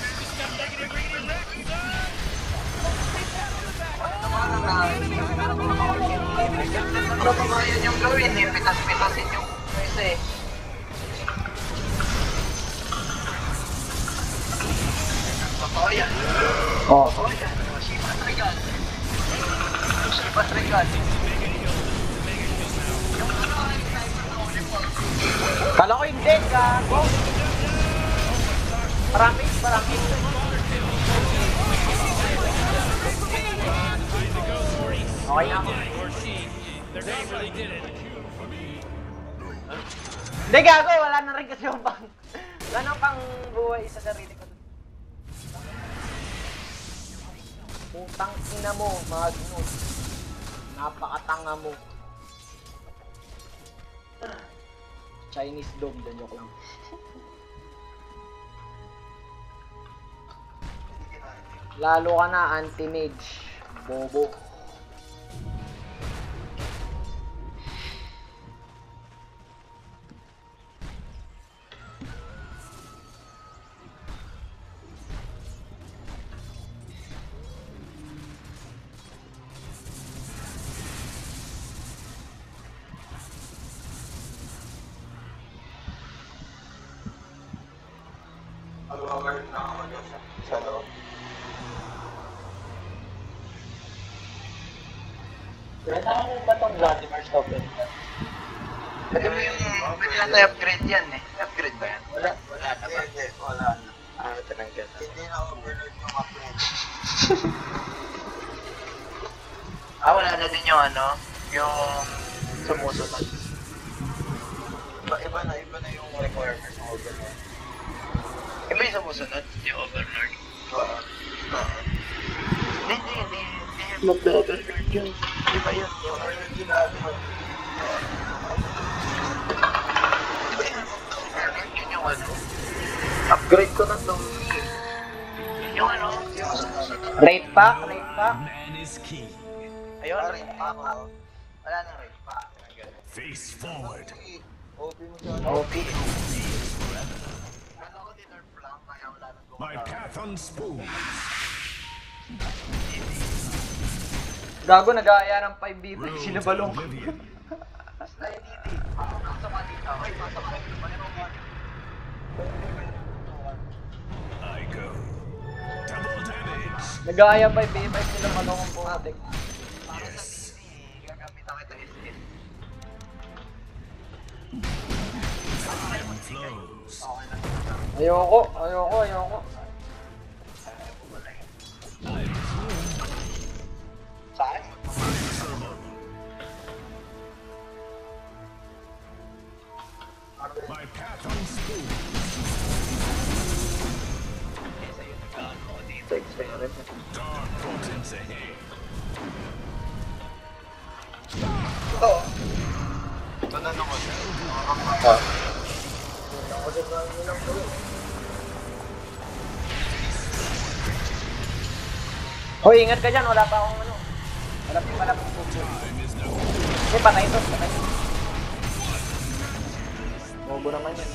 Ano ba kaya niyong gawin eh? Pitas-pitasin yung kasi. Totoo yan. Oh. Totoo yan. Sipas regal. Sipas regal. Kala ko hindi, gago. Marami, marami. Okay na ako. Or she, they really did it. Hindi gago, wala na rin kasi yung pang... Wala nang pang buhay sa sarili ko. Putang ina mo, Magnus. Napakatanga mo. Chinese dog, dan joke lang. Lalo ka na, anti-mage. Bobo. Sa loob. Kailangan ba itong Vladimir Stopper? Pwede mo yung, pwede na tayo upgrade yan eh. Upgrade ba yan? Wala, wala na ba? Hindi, wala na. Ah, tinanggal na. Hindi na overload yung upgrade. Ah, wala na din yung ano, yung sumusunod. Iba, iba na, iba na yung requirements ng overload. Iba yung sumusunod, yung Overlord. Oo. Oo. Hindi, hindi, hindi. Mag-Overlord yun. Iba yun. Yung overload yun natin. Iba yun. Overlord yun yung ano. Upgrade ko na to. Yung ano, yung sumusunod. Rate pack, rate pack. Man is king. Ayun, Ah, rate pack, oh. wala nang rate pack. Face forward. O P mo siya. O P. Ano ko din nerf lang, kaya wala nang My path unspoons. Gago, nag-aaya ng five v five Road sila to balong. oblivion. Ay, Didi. Pasok ka dito. Ay, pasok ka dito. Paano mo? I go. Double damage. Nag-aaya five v five sila balong ang pumatik. Yes. Gagamitan kita S S. Time flows. Ayoko, ayoko, ayoko. Saan? My path unspoons. Kesa yun nagkaano ko dito. Experiment. Dark portents ahead. Ito. Ito na naman. Ah. Hoy, ingat ka dyan, wala pa akong ano. Wala pa pala pong puso. Time is no. Hindi, patay ito, patay ito. Bobo naman yan.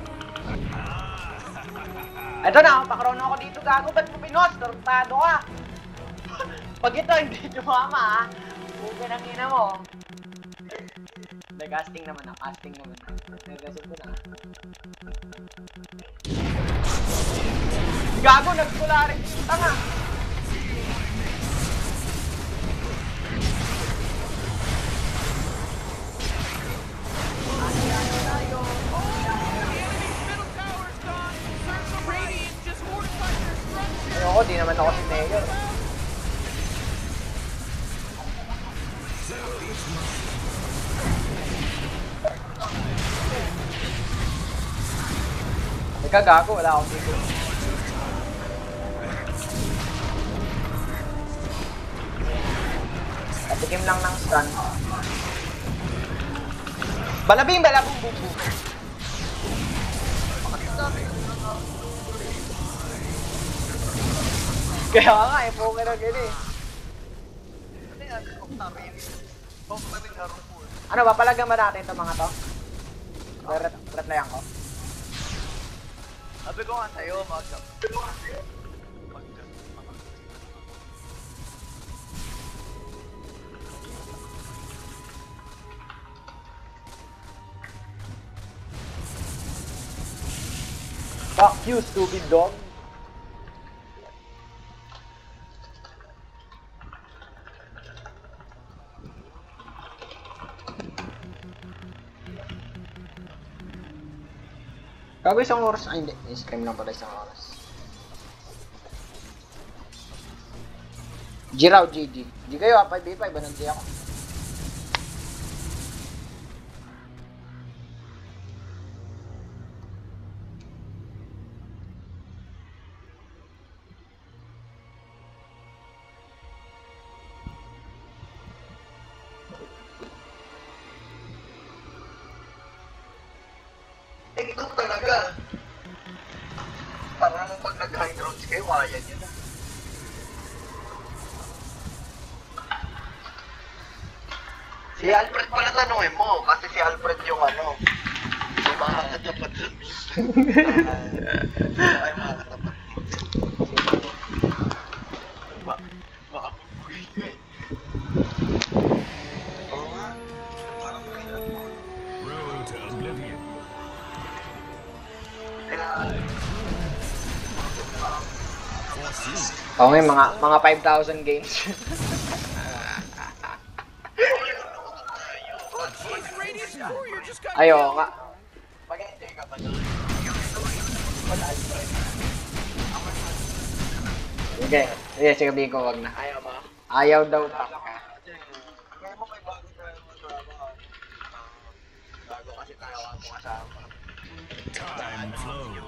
Ito na, pakrono ako dito, gago. Ba't mo pinos? Tortado ka. Pag ito, hindi tumama ha. Buka ng ina mo. Hindi, casting naman na, casting naman. Nagasin ko na. Gago, nagkulari. Tanga. Ayoko, di naman ako si Mayor. Teka, gago, wala akong dito. Patikim lang ng stun. Balabing, balabong, bubu. Kaya nga, eh, poker na gini eh. Ano yan? Octavio. Octavio Harupur. Ano ba, palagyan ba natin itong mga to? Ret Retlayan ko. Sabi ko nga sa'yo, mag-up. Sabi ko nga sa'yo. Fuck you, stupid dog. Gago isang oras. Ay, hindi. I-stream lang pala isang oras. G-Raw, G G. G kayo ha, five v five. Anong di ako? Paikot talaga. Parang pag nag-high roads kayo, kaya nyo na. Si Alfred pala tanongin mo, kasi si Alfred yung ano. Di ba makakatapat sa mute? Ay, makakatapat mo. Ba- baka magpagay eh. Oo nga. Parang kailan mo. Road to oblivion. Kailangan. Okay, mga mga five thousand games. Radius Warrior just got Ayo killed. nga. Mag-enjoy ka ba doon? Sige, sige, sige, Biko, wag na. Ayaw mo? Ayaw daw pa. Kaya mo may bago tayo kasama. Bago kasi tayo ang kasama. Time flows.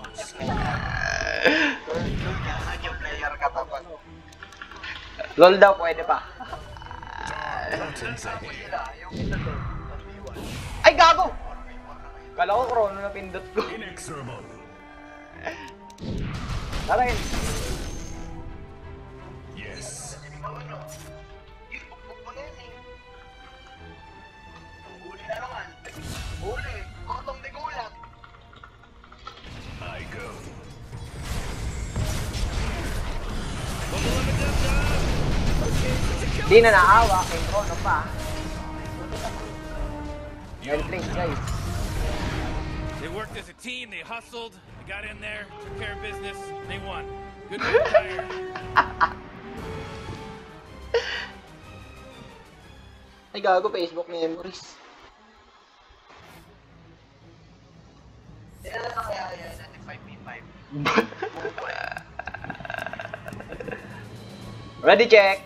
Yung player ka tapat. LOL daw, pwede pa. Buttons ahead. Yung isa doon. Ay, gago! Kala ko chrono na pindot ko. Inexorable. Tara yun. Yes. Huli na naman. Huli. Kotong di gulat. I go. Di na naawa, kay chrono pa. Well played, guys. They worked as a team, they hustled, they got in there, took care of business, and they won. Good to retire. Ay, gago, Facebook memories. Sila na kaya yan. five v five. Ready, check.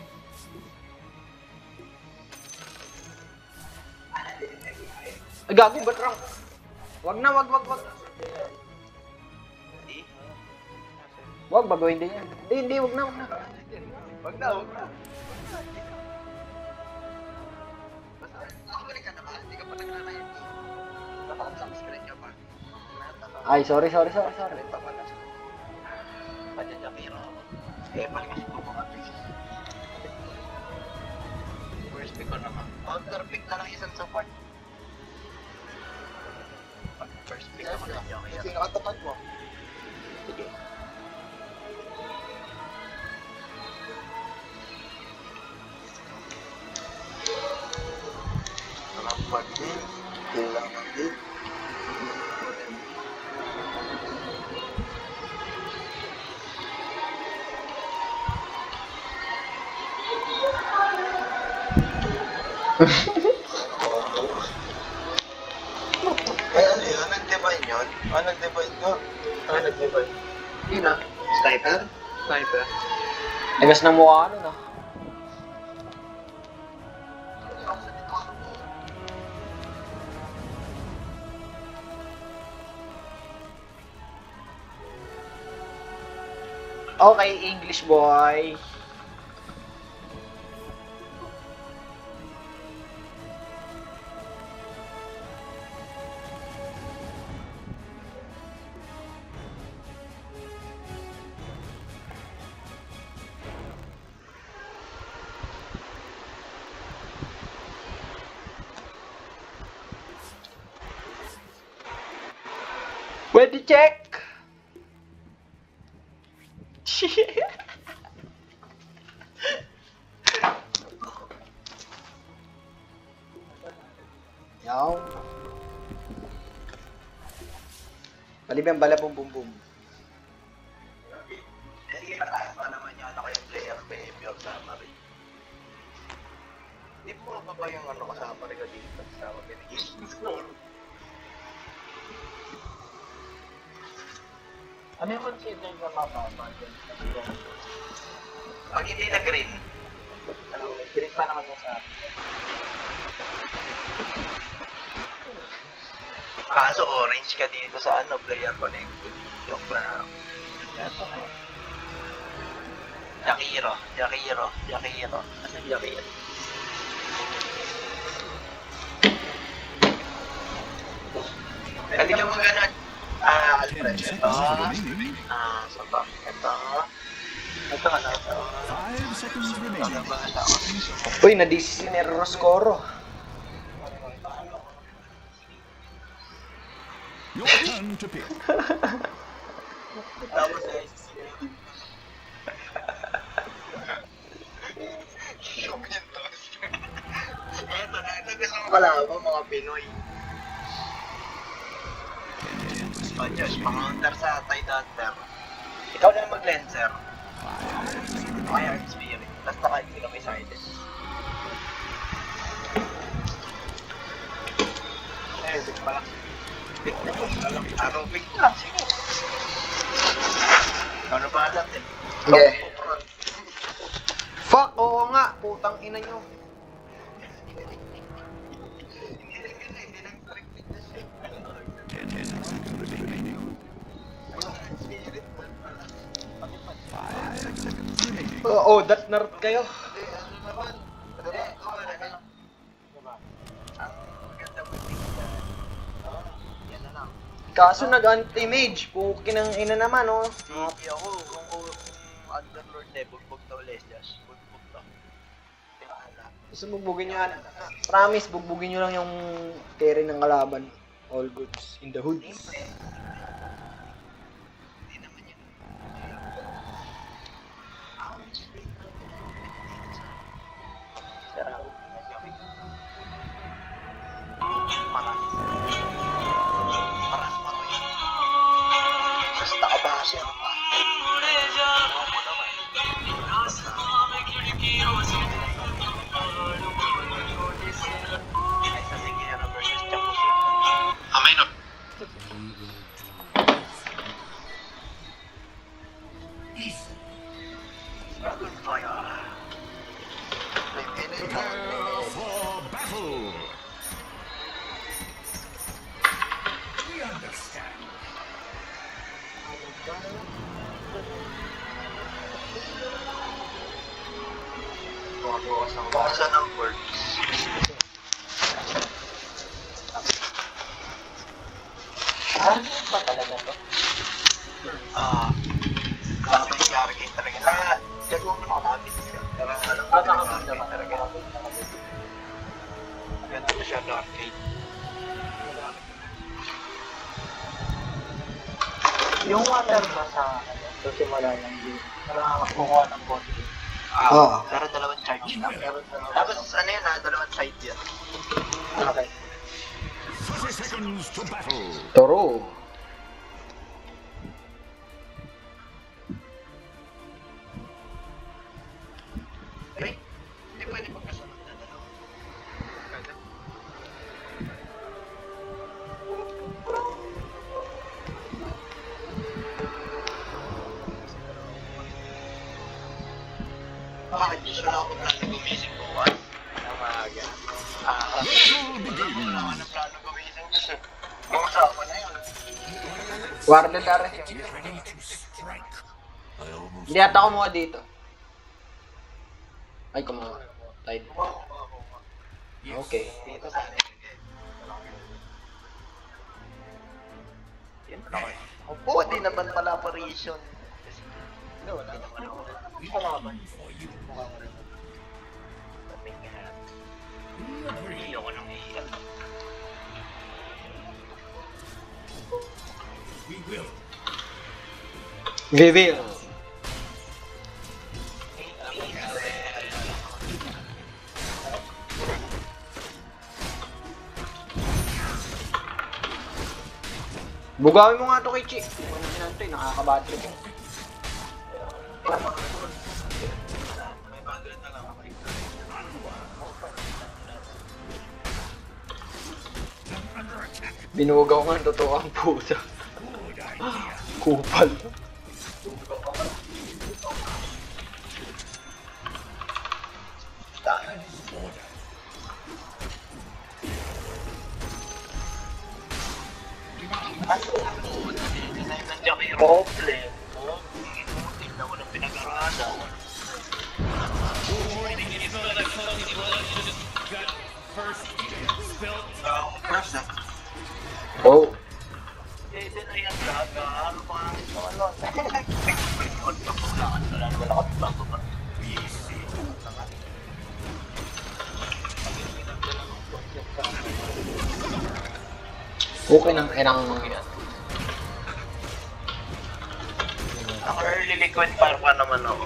Ay, gago, ba't rank? Wag na, wag, wag, wag. Wag, baguhin din yan. Hindi, hindi, wag na, wag na. Wag na, wag na. Nakabalik ka na ba? Hindi ka pa nag-live. Nakasubscribe ka pa. Ay, sorry, sorry, sorry, sorry. Ito pala. Padyajakiro ako. Eh, palikas ko mga piece. First pick ko naman. Counter pick na lang isang support. First pick ako na yung kaya. Sino katapat mo? Sige. Nakapag din. Kailangan din. Ay, ano yun? Nag-divine yun? Ah, nag-divine ka? Ah, nag-divine. Yun ah. Sniper? Sniper. Agas na mukha ano na. Okay, English boy. Ready, check. Yaw. Palibang bala bum bum bum. Hindi pa tayo pa naman yan ako yung player behavior sama rin. Hindi mo ba ba yung ano kasama rin ka dito sa pinigil? Ano yung consider na mababa dyan? Pag hindi na green, ano, green pa naman sa akin. Kaso orange ka dito sa ano, player connected. Yung ba? Yakiro, Yakiro, Yakiro. Asan Yakiro? Hindi ka magana. Ah, Ten Alfred. Ito. seconds remaining. Ah, sa ba? Ito. Ito, ano? Ito. Five seconds remaining. Uy, na-D C si Nero Roscoro. Your turn to pick. Tapos eh, eto na, ito gusto ko kalaban mga Pinoy. O Diyos, pa-counter sa Tide Hunter. Ikaw na yung mag-lenser. Kaya Earth Spirit. Tapos nakain sila may silence. Eh, big pa lang. Big na po. Alam, araw, big na lang. Sige. Ano ba natin? Yeah. Fuck, oo nga. Putang ina nyo. Ten seconds remaining. Five seconds remaining. Oo, oh, that nerd kayo. Kaso nag-anti-mage. Pukin ang ina naman, oh. Hindi ako, kung kung Underlord na, bugbog na ulit, Josh. Bugbog na. Gusto bugbugin nyo yan. Promise, bugbugin nyo lang yung carry ng kalaban. All goods in the hood. Hindi naman yun. Sarap. Maras. Maras pa rin. Basta ka ba siya? Ako naman. Ay, sa Sigera versus Chapusin. 雨の Dragon Fire. Prepare for battle. Basa ng words. Ano ba talaga to? Ah, kaya may i-arcade talaga. Ah, dyan mo nakamamit siya. Pero alam ko nakamamit talaga. Ganda siya na arcade. Yung water ba sa sa simula lang din? Parang kukuha ng body. Ah, Oo. pero dalawang charge lang. Tapos ano yun ah, dalawang side yun. Okay. Thirty seconds to battle. Toro. Hey, hindi pwede magkasunod na dalawa. Pwede. Bakit usual ako plano gumising bukas? Ang maaga. Ah, wala ako na plano gumising kasi. Bukas ako na yun. Warden na rin. Hindi ata kumuha dito. Ay, kumuha. Tide. Okay. Dito sa akin. Yan lang. Opo, di naman pala operation. No, wala naman ako. Salamat. Mukha mo rin. Sabihin ka na. Hindi ako nang iiyak. We will. Bugawin mo nga to kay Chi. Kung hindi natin, nakakabattery ko. Binugaw nga ang totoo ang pusa. Kupal. Nandiyan kayo problem. Tingnan ko ng pinag-aralan. First spell. First na. Oh. Eh, then ayan. Ano pa ang ito ano? Wala ka bago pa. Okay nang erang Ako early liquid fire pa naman ako.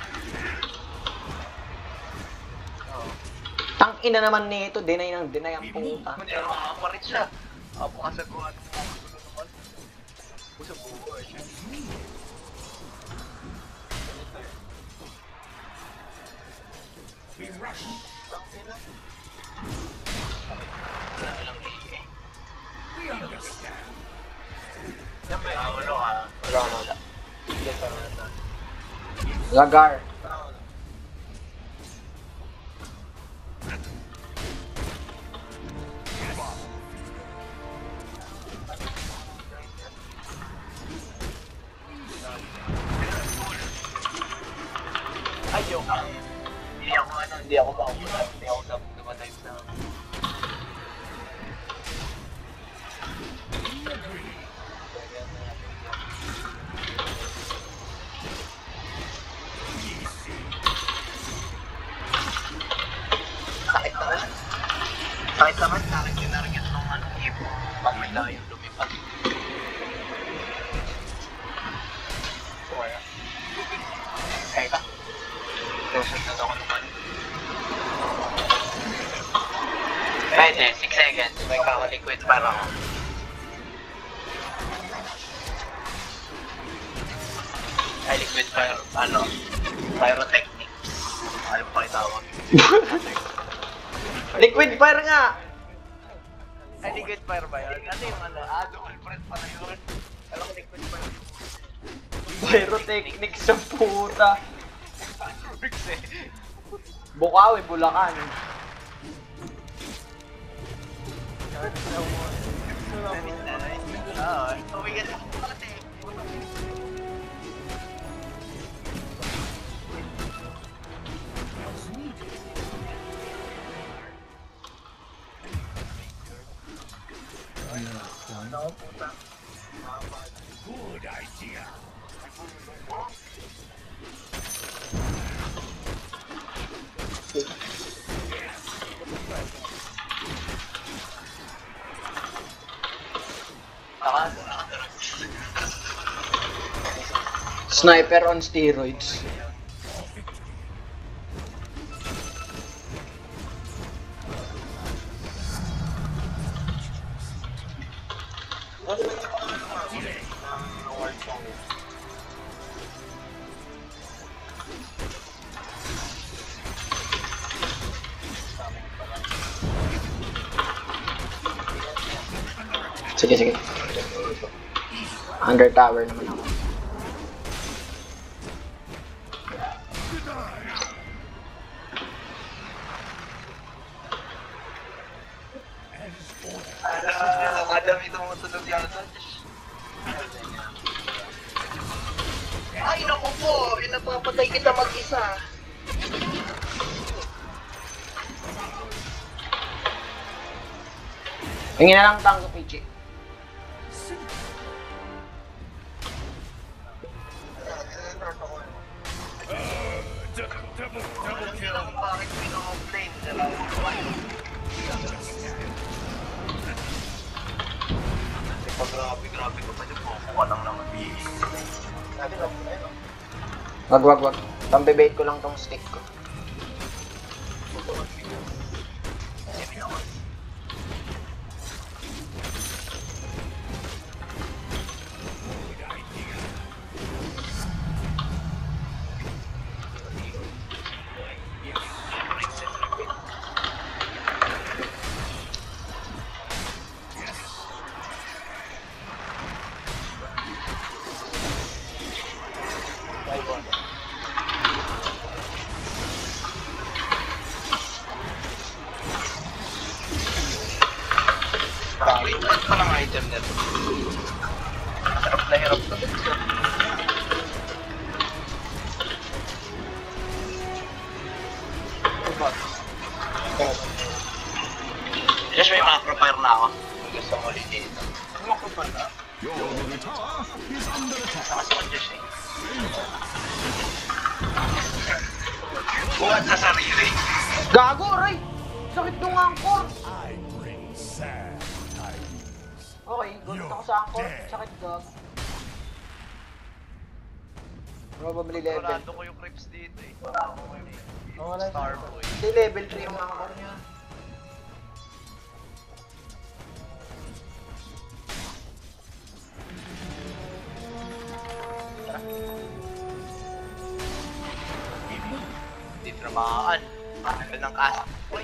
tang ina naman nito, deny ng deny ang puta. Pero makakaparit siya. Ako kasaguhan mo ako naman. Pusa buhay siya. Siyempre, ah, wala ka. Wala ka wala. Hindi pa wala. Lagar. Ayoko. Hindi ako ano, hindi ako makukulat. Hindi ako dumatay sa... Sakit naman. Sakit naman sa akin yung narigyan ng ano, ipo. Pamila yung lumipat. Kaya. Kaya ka. Tested na ako naman. Pwede, six seconds. May kaka-liquid para ako. Ay, liquid fire, ano, pyrotechnics. Ayaw pa itawag. Liquid fire nga. Ay, liquid fire ba yun? Ano yung ano? Ah, dual press pala yun. Alam ko liquid fire. Pyrotechnic sa puta. Bricks eh. Bukawi, Bulacan. Oo, tumigan ako kasi. Good idea. Sniper on steroids. Sige, sige. Under tower naman ako. Nakakadami tumutunog yata. Ay, naku po! Pinapapatay kita mag-isa. Hingin na lang tango, Pichi. Double, double, double Alam niyo kill. na kung bakit pinaka-flame. Dalawa ko ba yun? Kasi pag grabe-grabe ko pa yung kukuha lang naman. Sabi lang po na yun. Wag, wag, wag. Pambibait ko lang tong stick ko. Bakit? Ano pa lang item nito? Hirap na hirap na. Just may macro fire na ako. Gusto mo ulit dito. Macro fire na? Your middle tower is under attack. Nakasakot Diyos eh. Buhat sa sarili. Gago, Ray! Sakit nung angkor! I bring sad tidings. Okay, gusto ko sa angkor. Sakit, gago. Probably level. Sigurado ko yung creeps dito eh. Oh, wala. Starboy. Hindi, level three yung angkor niya. Hindi tramaan. Tagal ng cast. Uy.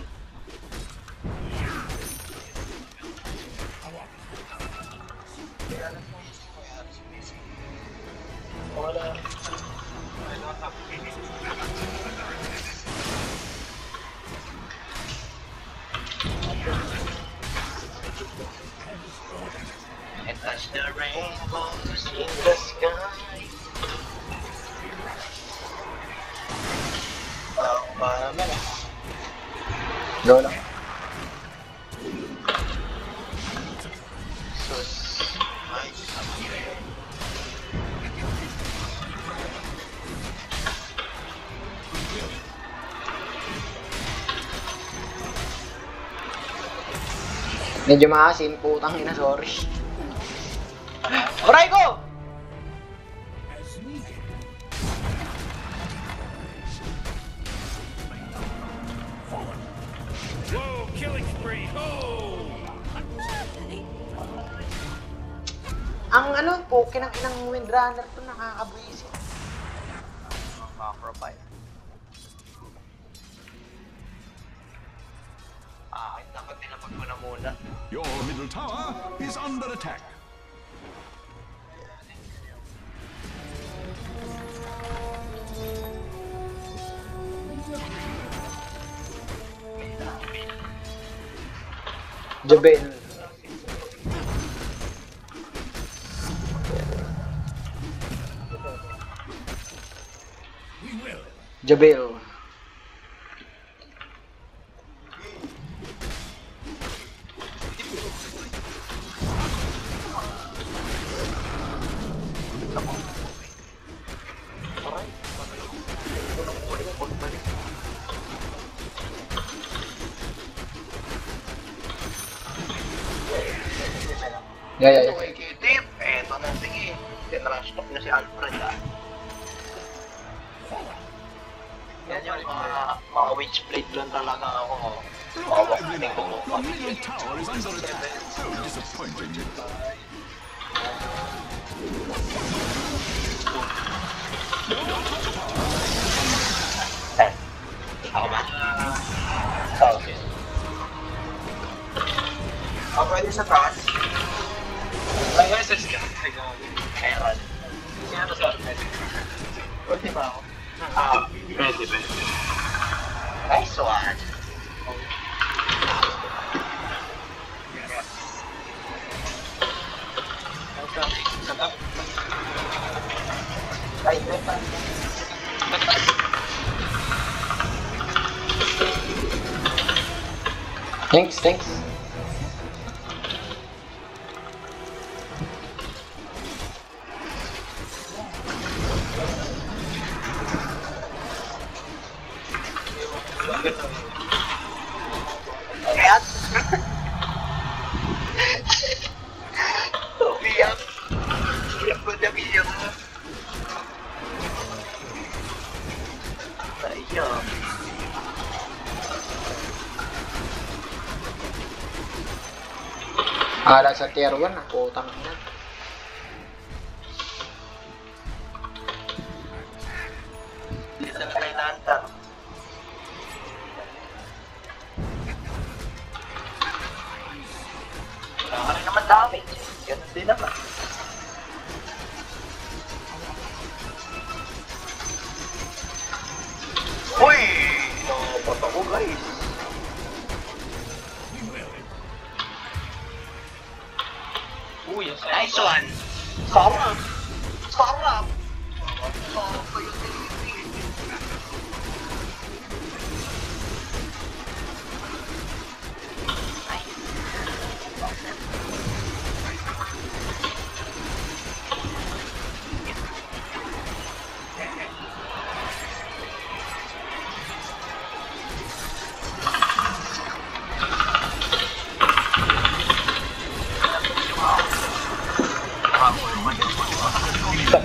Wala. And touch the rainbows in the sky. Oh, parang mala. Go lang. Sus. Ay, Medyo maasim, putang ina, sorry. Aray ko! As needed. Whoa, killing spree. Oh! Ang ano, poke ng inang windrunner to, nakakabuisit. macro-file. Ah, dapat tinapag ko na muna. Your middle tower is under attack. Jabel. Jabel. Ya ya ya. Ito kay Kitip, eto na, sige. Tinrush talk na si Alfred ah. Yan yung mga, mga witchblade lang talaga ako. Mawak na ko. Your middle tower is under attack. So disappointing. Eh, ako ba? Okay. Ako pwede sa taas. Ay, ay, sa siya. Meron. Sino to sa pwede? Pwede ba ako? Ah, pwede, pwede. Nice one. Ay, meron. Thanks, thanks. Ayan. Umiyak. Umiyak ko na umiyak mo. Naiyak. Ala sa tier one, ah, putang ina. Dito na tayo naantar. Wala ka rin naman damage. Ganun din naman. Uy! Nakapot ako guys. Uy, nice one! Sarap! Sarap! Sarap pa yung tinitid.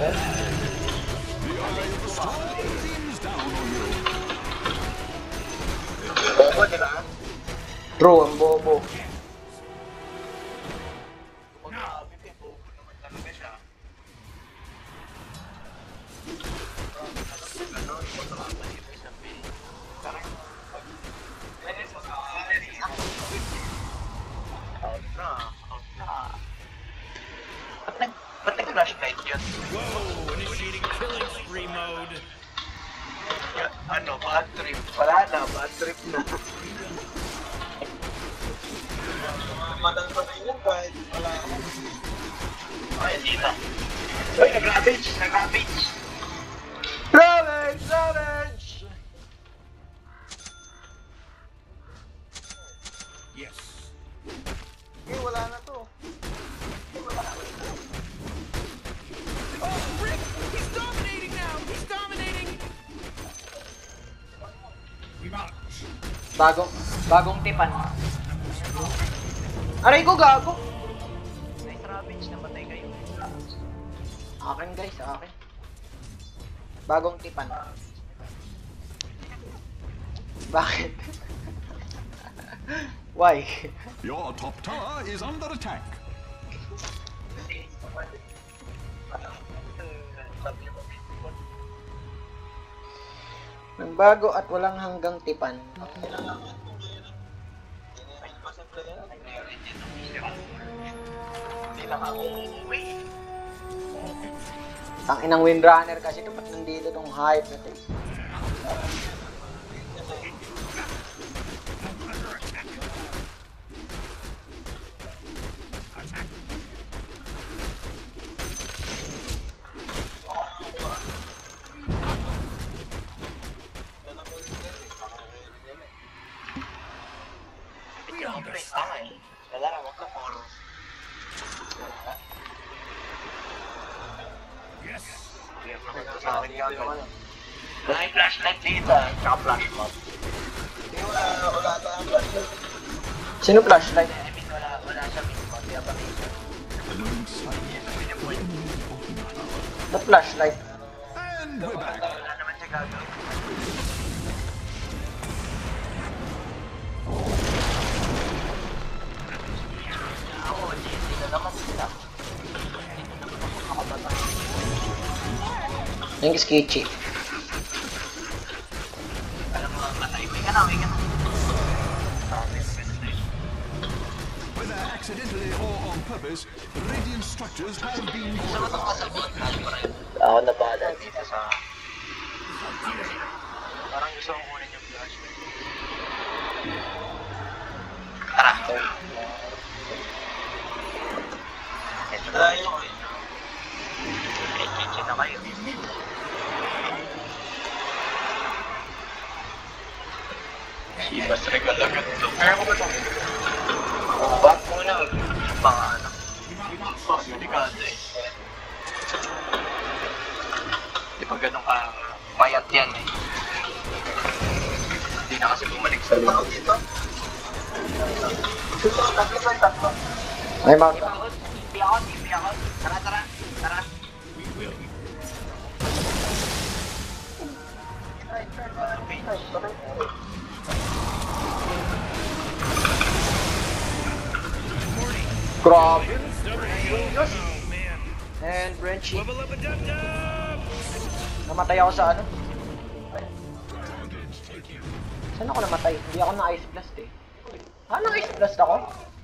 Bobo nila. True, ang bobo. Kung sabi ko, bobo naman talaga siya. Ganon, masama yung isang bill. Out na, out na. Ba't nag- ba't nag-flashlight yun? Whoa, initiating killing spree mode. Ya- Ano, bad trip. Wala na, bad trip na. Madal pa na yun kahit wala ako. Ay, hindi na. Uy, nag-ravage, nag-ravage. Ravage! Ravage! Yes. Eh, wala na to. Oh, Rick! He's dominating now! He's dominating! We march. Bagong, bagong tipan. Aray ko, gago! Nice ravage, namatay kayo. Akin guys, akin. Bagong tipan. Bakit? Why? Your top tower is under attack. Nang bago at walang hanggang tipan. Hindi lang ako uuwi. Ang inang windrunner kasi ito, ba't nandito tong hype na ito? Hindi ako press tayo. Wala lang ako for. Yes. Sa akin yung ano. Wala yung flashlight dito, tsaka flash mob. Hindi, wala, wala tayong flashlight. Sino flashlight? I mean, wala, wala siya mismo, kaya pa rin. The flashlight. And we're back. Wala naman siya gagawin. Ako, hindi na naman sila. Yung sketchy. Alam mo, matay. May ka na, may ka na. Whether accidentally or on purpose, radiant structures have been Gusto mo itong kasabihin? Ako na bahala dito sa... Parang gusto kong kunin yung flashlight. Tara. Ito na yung... Chichi na kayo. Ibas regal agad ito. Kaya ko ba ito? Back muna. Mga ano. Boss, hindi ka eh. Di ba ganun ka payat yan eh. Hindi na kasi bumalik sa loob. Dito? Dito, tatlo ba yung tatlo? May mount. Hindi ako, hindi ako. Tara, tara, tara. We will. Grabe. Oh, man. And Brenchy. Level up a dub dub! Namatay ako sa ano? Saan ako namatay? Hindi ako na ice blast eh. Ah, na ice blast ako?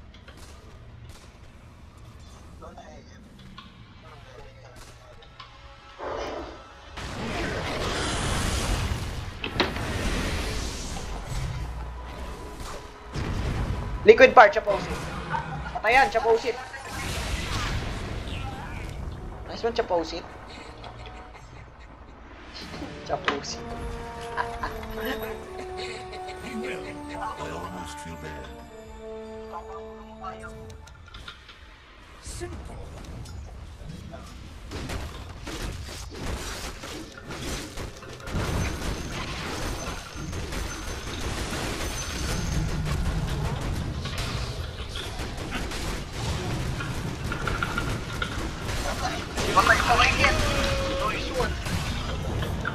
Liquid part, Chaposit. Patayan, Chaposit. Nice one, Chaposit. Chaposit. I almost feel bad. Simple. Patay ko kayo yan.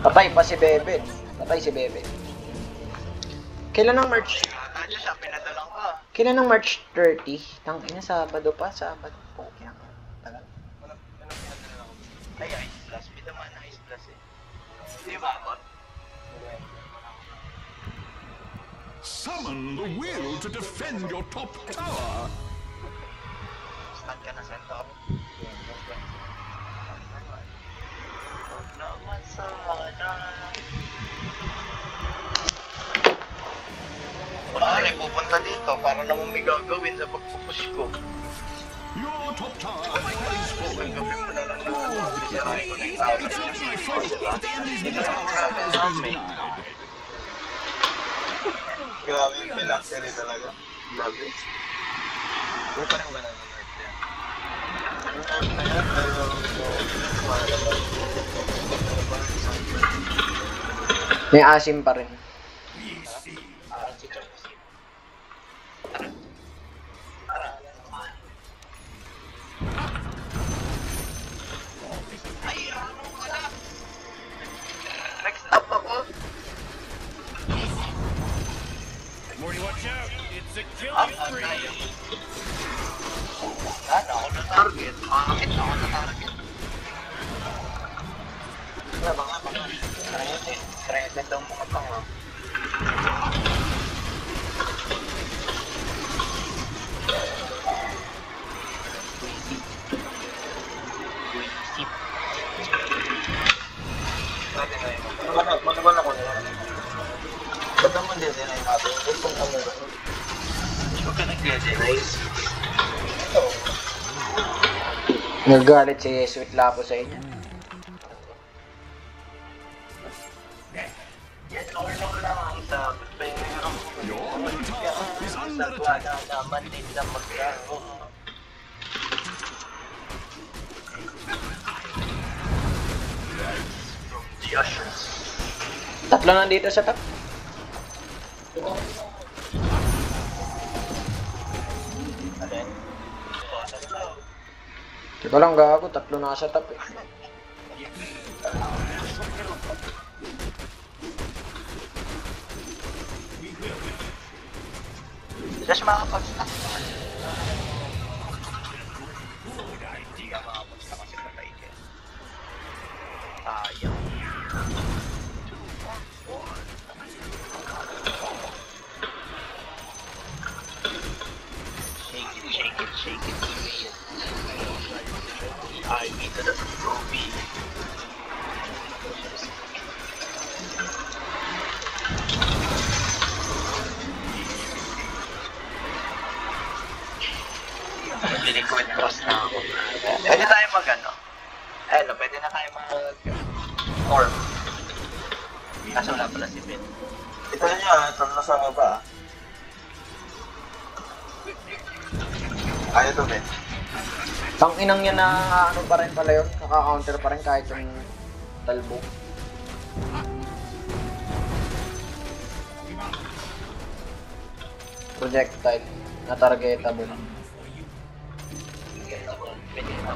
Patay pa si Bebe. Patay si Bebe. Kailan ang March? Tadyo siya, pinadalang ka. Kailan ang March thirty? Tangina, Sabado pa, Sabado. Pokya. Tagal. Ay, Ice Plus. May naman Ice Plus eh. Di ba ako? Summon the will to defend your top tower. Stand ka na, Centaur. Huwag naman sana. Pare, pupunta dito para naman may gagawin sa pagpupush ko. Your top tower has fallen. Gagawin mo na lang na sisirain ko na yung tao. The enemy's middle tower has been denied. Grabe yung phylactery talaga. Grabe. Huwag pa rin ba naman natin yan? May asim pa rin. Parang si Chong. Ay, ano wala? Next up ako. Morty, watch out! It's a Up, killing up, spree! tayo. Ano, ako na target. Bakit ako na target? Wala ba nga ba? Kreatin. Kreatin daw mga tanga. Pwede na yun. Manaban ako nila. Ba't naman din-deny natin? Ba't kung kami ba? Huwag ka nag-deny. Nagalit si Sweet Lapo sa inyo. Yes, or no lang ang sabi. Pero, Your middle tower is under sa attack. wala naman din na magkaro. From the ushers. Tatlo nandito sa top. Alin? Teka lang, gago. Tatlo na sa top eh. Just makapag-stop naman. Hindi ka makapag-stop kasi patay ka. Ayaw. Shake it, shake it, shake it, baby. I beat the trophy. Liquid cross na ako. Pwede tayo mag ano? Ayun, pwede na tayo mag orb. Kaso wala pala si Ben. Ito niya, ito na sa ba? Ayaw to, Ben. Tanginang yan na ano pa rin pala yun. Kaka-counter pa rin kahit yung talbo. Projectile. Na-targetable. Pwede na.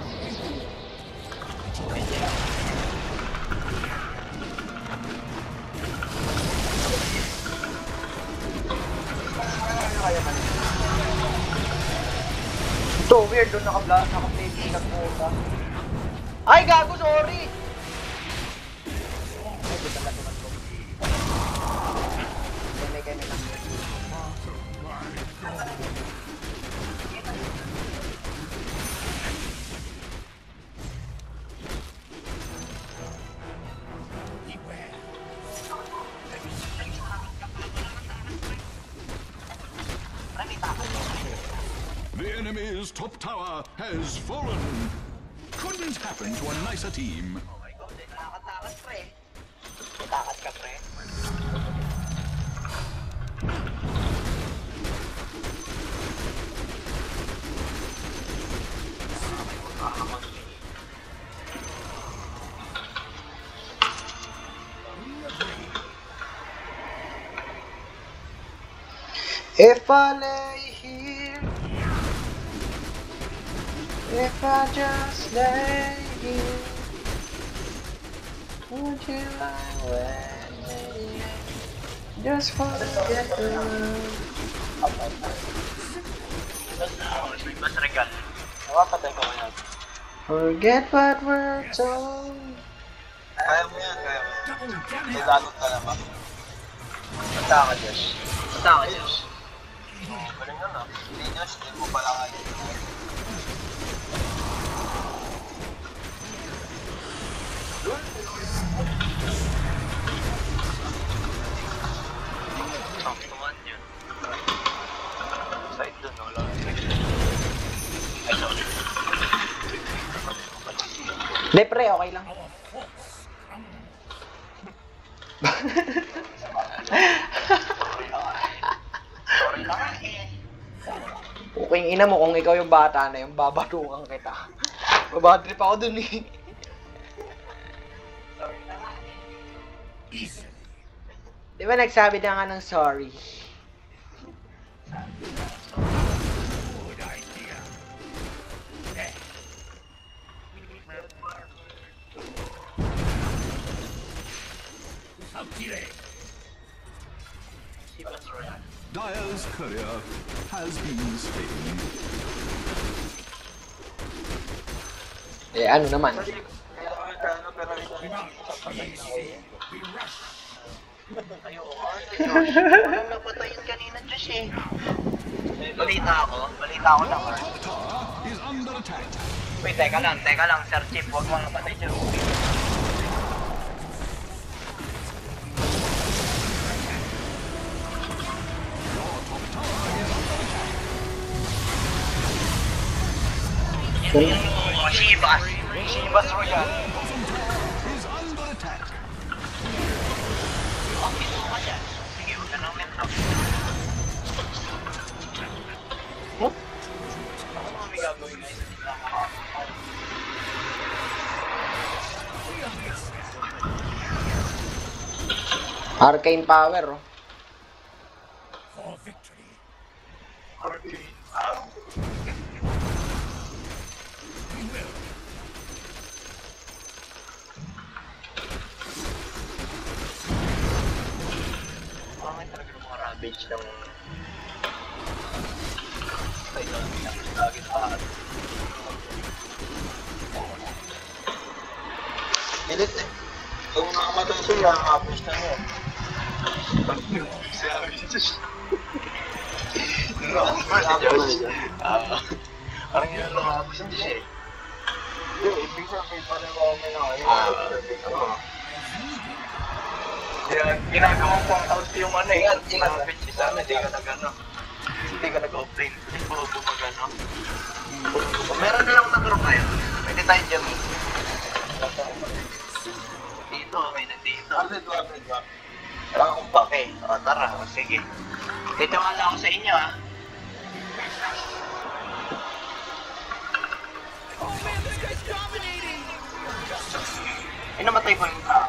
Ito, weird doon naka-blast, naka-plate sa puta. Ay, gago, sorry! Ay, di pala naman ko. Kami kami lang yun. The enemy's top tower has fallen. Couldn't happen to a nicer team. Oh my god, eh, nakakatakas pre. Takas ka pre. If I lay here, if I just lay here, Would you lie with me? Just forget the Mas regal. Nakapatay ko ngayon. forget what we're told. Kaya mo yan, kaya mo. Naglalot ka na ba? Basta ka, Josh. Basta ka, Josh. Oh, galing yun ah. Hindi Josh, hindi mo pala kayo. Saktuan yun. Side dun, wala. Ay, sorry. Hindi pre, okay lang. Sorry na nga eh. Okay, yung ina mo, kung ikaw yung bata na yung babatukan kita. Babadrip ako dun eh. Di ba nagsabi na nga ng sorry? Dire's courier has been slain. Eh, ano naman? Ayoko nga, Josh. Walang napatayin kanina, Josh eh. Balita ako. Balita ako lang, ah. Tower is under attack. Wait, teka lang, teka lang, Sir Chief. Huwag mo napatay dyan. Oh, Shivas! Shivas Royal! Is under attack. Sige, huwag ka nang metro. Ano mga may gagawin guys? Arcane power, oh. For victory. Pangit talaga yung mga ravage ng... Ay, lagi sa lahat. Pilit eh. Kung nakamatay siya, nakapos na niya. Sabi si Josh. Nakapos si Josh. Ah, parang yun lang nakapos si Josh eh. Hindi, ibig sabihin pa rin ako may nakayo. Ah, Kaya ginagawa ko ang out yung ano eh. Ginagawin siya sana, hindi ka nag ano. Hindi ka nag-open. Hindi ko bumagano. Meron na lang nag-group kayo. Pwede tayo dyan. Dito, may nandito. Abid, abid, abid. Wala akong pake. O, tara. Sige. Dito wala ako sa inyo ah. Eh, namatay ko yung tao.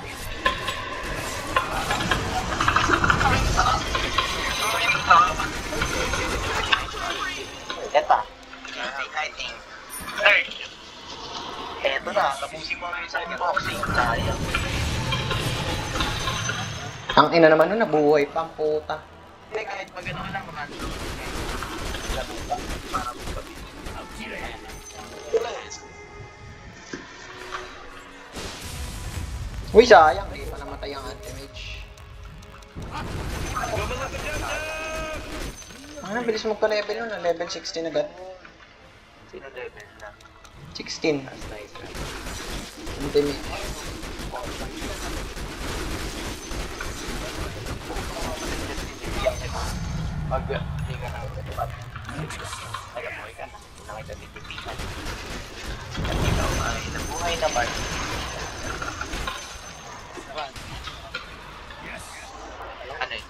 Eto. Fighting. Third. Eto na. Tapusin mo yung sa boxing. Sayang. Ang ina naman nun, nabuhay pa ang puta. Hindi, kahit magano ka lang naman. Para Uy, sayang. Hindi pa namatay ang anti-mage. Ang bilis magpa-level nun. Level sixteen agad. Sino level na? sixteen. As nice. Anti-mage. Pag hindi ka na matutupad. Alam mo, ikaw na. Nakita titipikan. At ikaw ay nabuhay naman. Ano yun?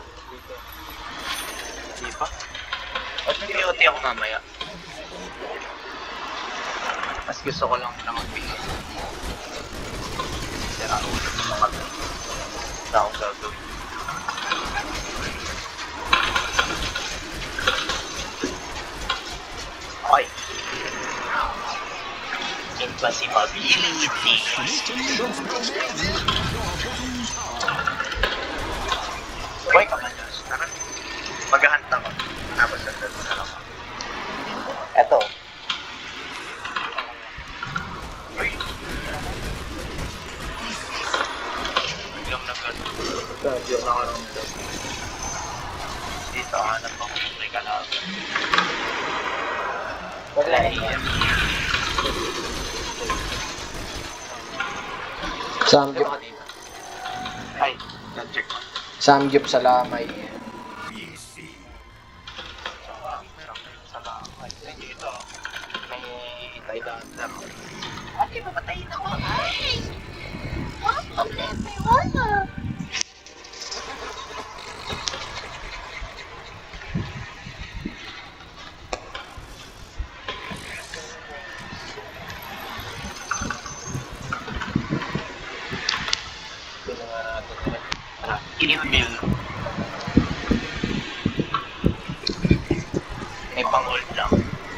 Di ba? Ba't nag-I-O T ako mamaya? Mas gusto ko lang na mag-bigay. Sira ako sa mga na akong gagawin. Okay. Impossibility. Boy ka ba, Diyos? Tara. Maghahanta ko. Tapos sundan mo na lang. Eto. Uy! Biglang nag-ano. Biglang nakaramdam. Dito, hanap ako kung may kalaban. Wala iyan. Samgyup. Ay, na-check mo. Samgyup sa lamay. Salamat. Dito, may Thailander. Ate, mapatayin ako. Ay! What? Problema, wala. Email. May pang-hold lang.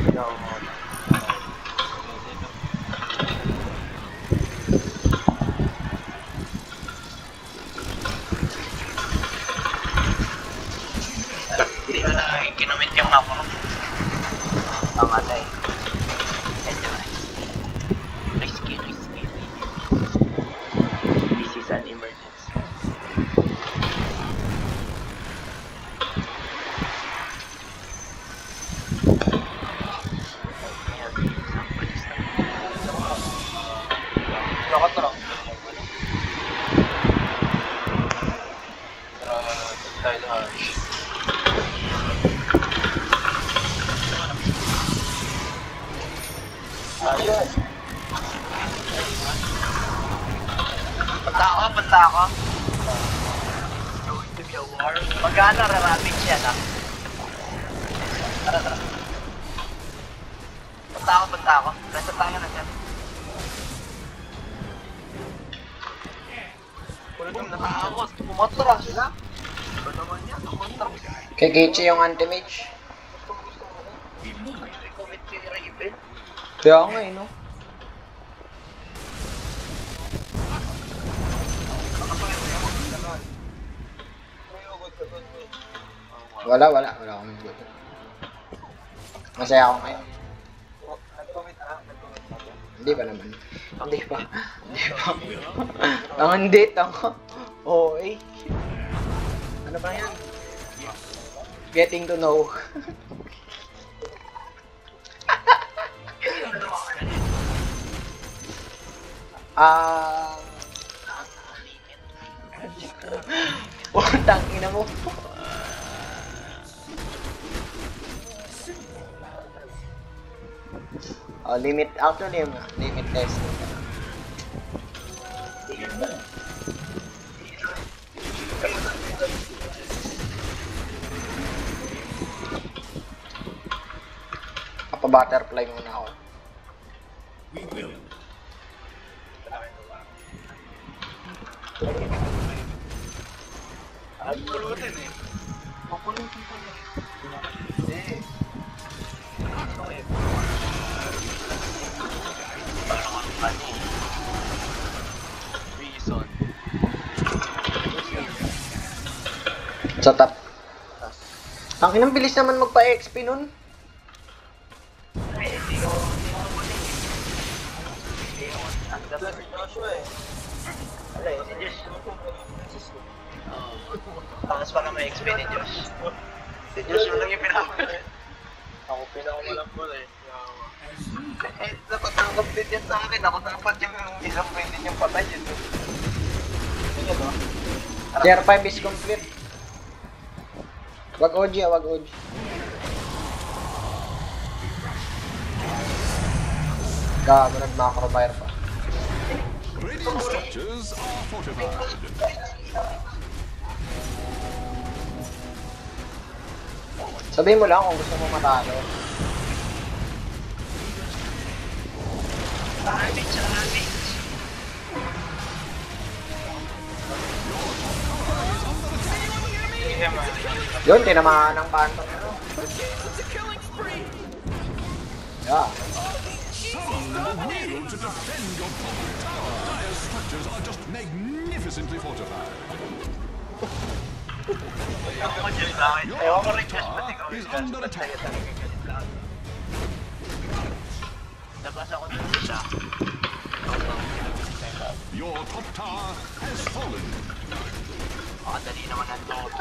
Hindi ko na ikinumit yung ako. Ang atay. Ito ay. Risky, risky. This is an emergency. Nakatrang. Tayo na. Ayun. Punta ako, punta ako. Going to be a war. Magkano rarapin siya na? Tara, tara. Punta ako, punta ako. Nasa tayo na siya. Kung nakaakos, pumotra sila. Ba naman yan? Pumotra. Kay Kichi yung anti-mage. Recommit kay Raven. Kaya nga eh, no? Wala, wala. Wala akong good. Masaya ako ngayon. Hindi pa naman. Hindi pa. Hindi pa. Ang hindi, tango. Oo, eh. Ano ba yan? Getting to know. Ah... Putang ina mo. Oh, limit, actually, limit testing. Papa-butterfly muna ako. We will. Ang pulutin eh. Papulutin ko na. Eh. Ano eh? Parang ang ano. Reason. Sa top. Ang inang bilis naman magpa-X P nun. Ay, hindi ko. Hindi ko. Ang ganda si Joshua eh. Alay, si Joshua. Tapos pa naman X P ni Josh. Si Josh mo lang yung pinakamal. Ako pinakamal ko eh. Eh, dapat nangkap din yan sa akin. Ako dapat yung isang pwede niyang patayin. Sige ba? Tier five is complete. Wag O G ah, wag O G. Gago, nag-macro-fire pa. Radiant structures are fortified. Sabihin mo lang kung gusto mo matalo. Damage, damage. Yun, tinamaan ng phantom. Yeah. Some will to defend your top tower. Dire structures are just magnificently fortified. Ewan ko rin just pati ko. Is under attack. Labas ako dun siya. Your top tower has fallen. Makadali naman ang Dota.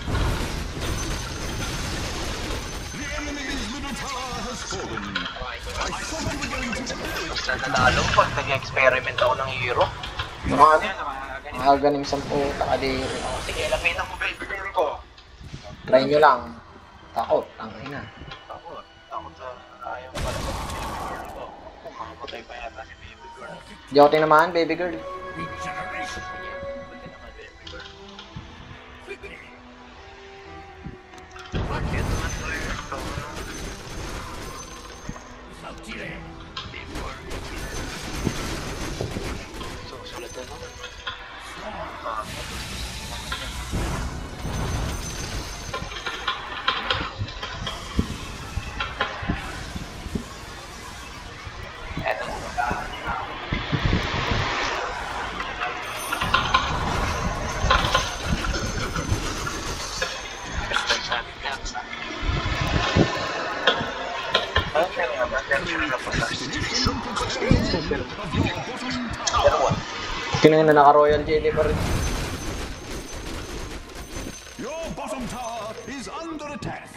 The enemy's middle tower has fallen. I thought we were going to do it. Basta nanalo pag nag-experiment ako ng hero. Mga mga ganing sampu, takadiri. Sige, lapitan mo baby girl ko. Try nyo lang. Takot, ang ina. Takot. Takot sa ayaw pala sa baby girl ko. Kung makapatay pa yata si baby girl. Di ako tinamaan, baby girl. Regeneration. Pwede naman baby girl. Bakit naman to ito? Saltire. Susulat na naman. Eto. Kinang na naka-Royal J D pa rin. Your bottom tower is under attack.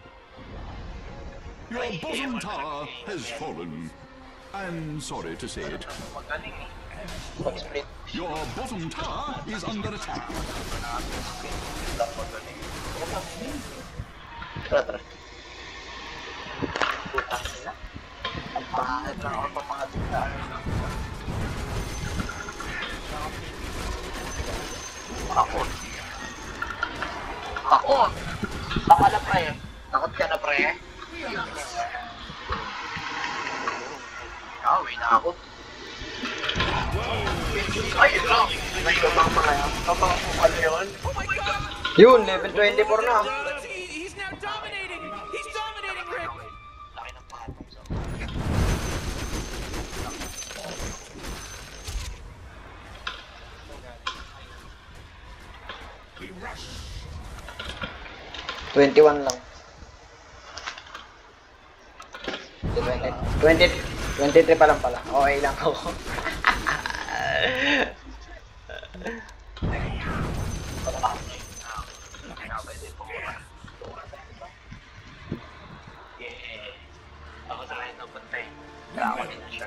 Your bottom tower has fallen. I'm sorry to say it. Magaling eh. Pag-split. Your bottom tower is under attack. Tara, tara. Putang ina. Ang pangit lang ako pa mga tita. Takot. Takot! Baka na pre. Takot ka na pre. Away na ako. Ay, ito! May kapang mga yan. Kapang kupal yun. Yun, level twenty-four na. He's now dominating. He's dominating Rick. Laki ng patong sa twenty-one lang. twenty, twenty-three pa lang pala. Okay lang ako. Ako sa lahat ng pantay. Ako din siya.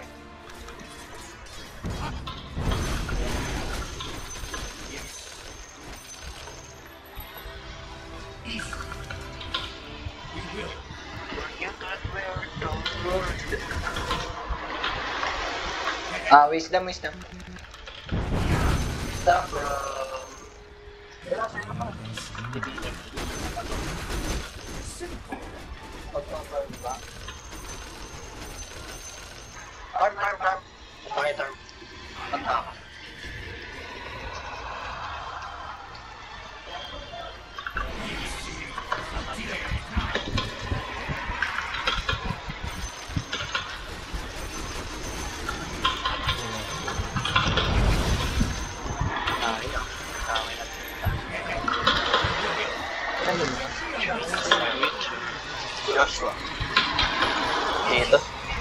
Ah, wisdom, wisdom. Arm, arm, arm. Quiet arm. Attack. Joshua. Dito.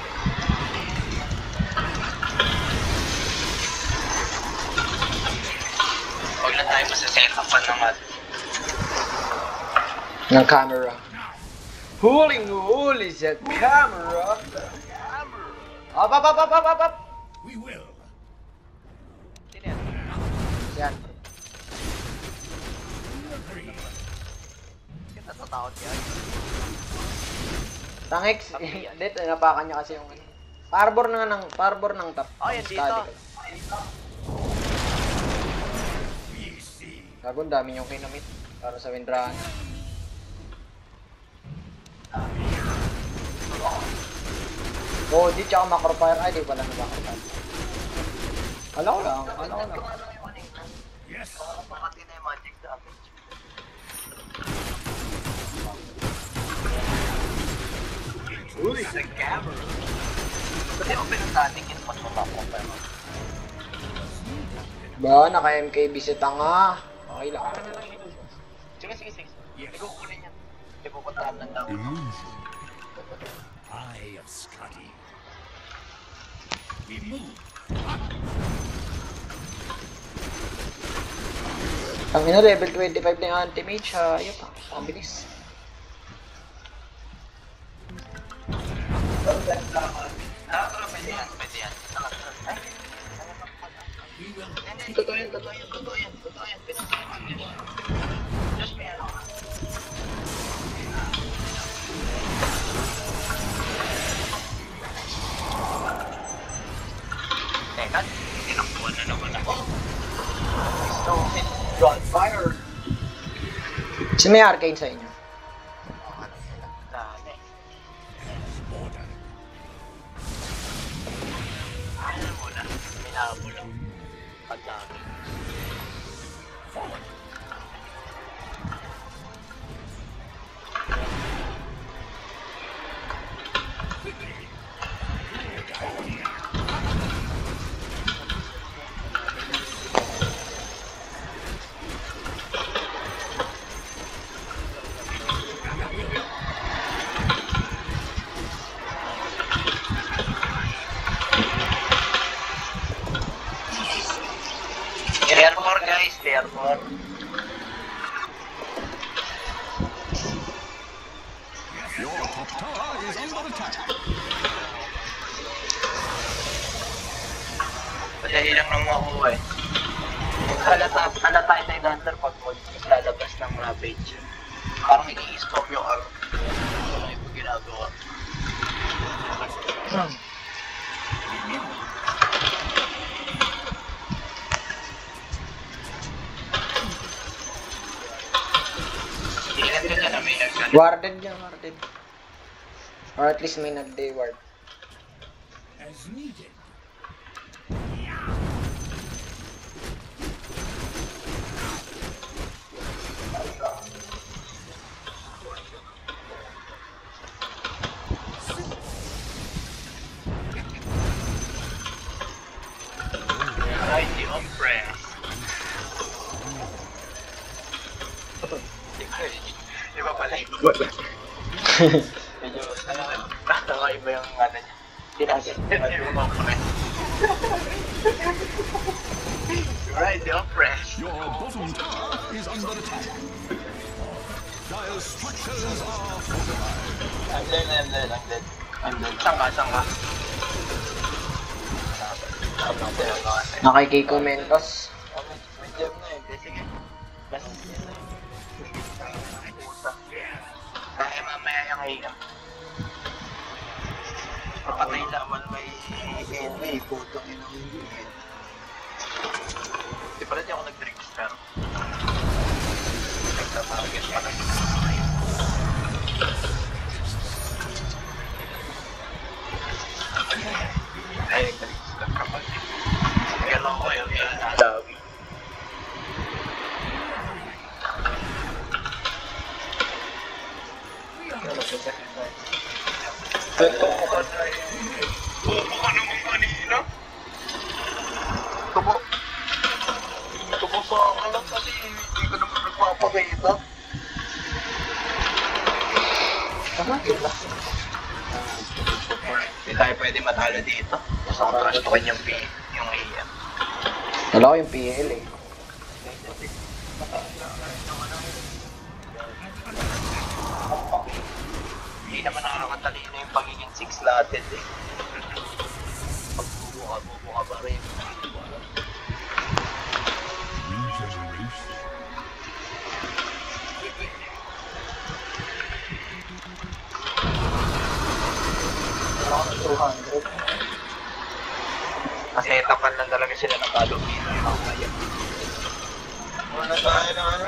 Huwag na tayo masaset-upan naman. Ng camera. Huling huli sa camera. Up, up, up, up, up, up, up. We will. Yan. Natatakot yan. Tangix, dito, napakan niya kasi yung ano. Parbor na ng, parbor ng top. Oh, yan dito. Gago, ang dami yung kinamit para sa windrahan. Oh, di tsaka macro fire. Ay, di pala na macro fire. Alam ko lang, alam ko lang. Yes. Pakati na yung magic damage. Uy, sa camera. Pwede mo pinatating yun mas mapapong pero. Ba, naka-M K B si tanga. Okay lang. Sige, sige, sige. Hindi ko kukunin yan. Hindi ko puntahan lang daw. Illusion. Eye of Scotty. Ang ina, level twenty-five na yung anti-mage, ha? Ayun pa, ang bilis. Ah, pero pwede yan, pwede yan. Ay, hindi, totoo yan, totoo yan, totoo yan, totoo yan, pwede yan. Just may ano. Teka, tinakbuhan na naman ako. Stone Drawn Fire. Sino may arcane sa inyo? Dami. Ano mo na? Minabo lang. Pagdami. There more guys, there more. Your top tower is under attack. Padahilang nang makuha eh. Halata, halata tayo tayo Thunder pag lalabas ng Ravage. Parang i-stop yung arrow. Ano yung ginagawa? Hmm. Ilan ka na may nagkan. Warded yan, warded. Or at least may nag-day ward. As needed. Right, the Umbrella. Iba pala yung medyo, ano, nakakaiba yung ano niya. Tinasin yung Umbrella. Right, the Umbrella. Your bottom tower is under attack. Dire structures are fortified. I'm dead, I'm dead, I'm dead. I'm dead. Saan ka, saan ka? Nakay Keiko Mentos. May gem na eh. Sige. Basta yun na yun. Kaya mamaya yung higam. Papatay laban may enemy. Putong ino. Di pala di ako nag-drinks pero. Nagtatarget pa lang. Ay, nag-drinks ka kapag. Galaw ko yun. Dawi. Tubo ko na eh. Tubo ka naman kanina. Tubo. Tubo sa alam kasi hindi ko naman nagpapakita. Tama, yun lang. Hindi tayo pwede matalo dito. Basta kung trastukan yung P, yung A M. Wala ko yung P L eh. Hindi naman nakakatalino yung pagiging six-lated eh. Pagbubuka, bubuka ba rin? Regeneration. two hundred. Kasi tapan lang talaga sila ng Kalumina. Wala tayo na ano?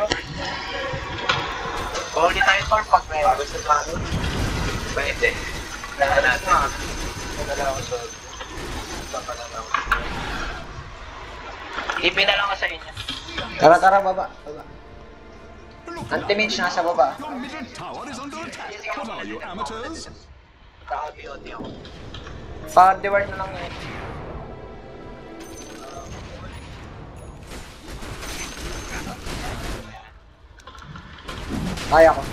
Huli tayo Thor pag may gusto sa ano? Pwede. Lahat natin. Wala lang ako sa... Baka lang ako. Ipin na lang ako sa inyo. Tara, tara, baba. Baba. Anti-mage nasa baba. Your middle tower is under attack. What are you, amateurs? Kaka-B O T ako. Pa-deward na lang yun. Kaya ko.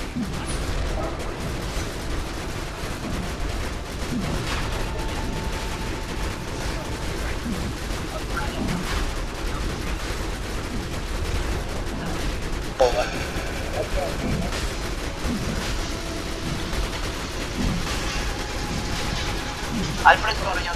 Alfred Corion.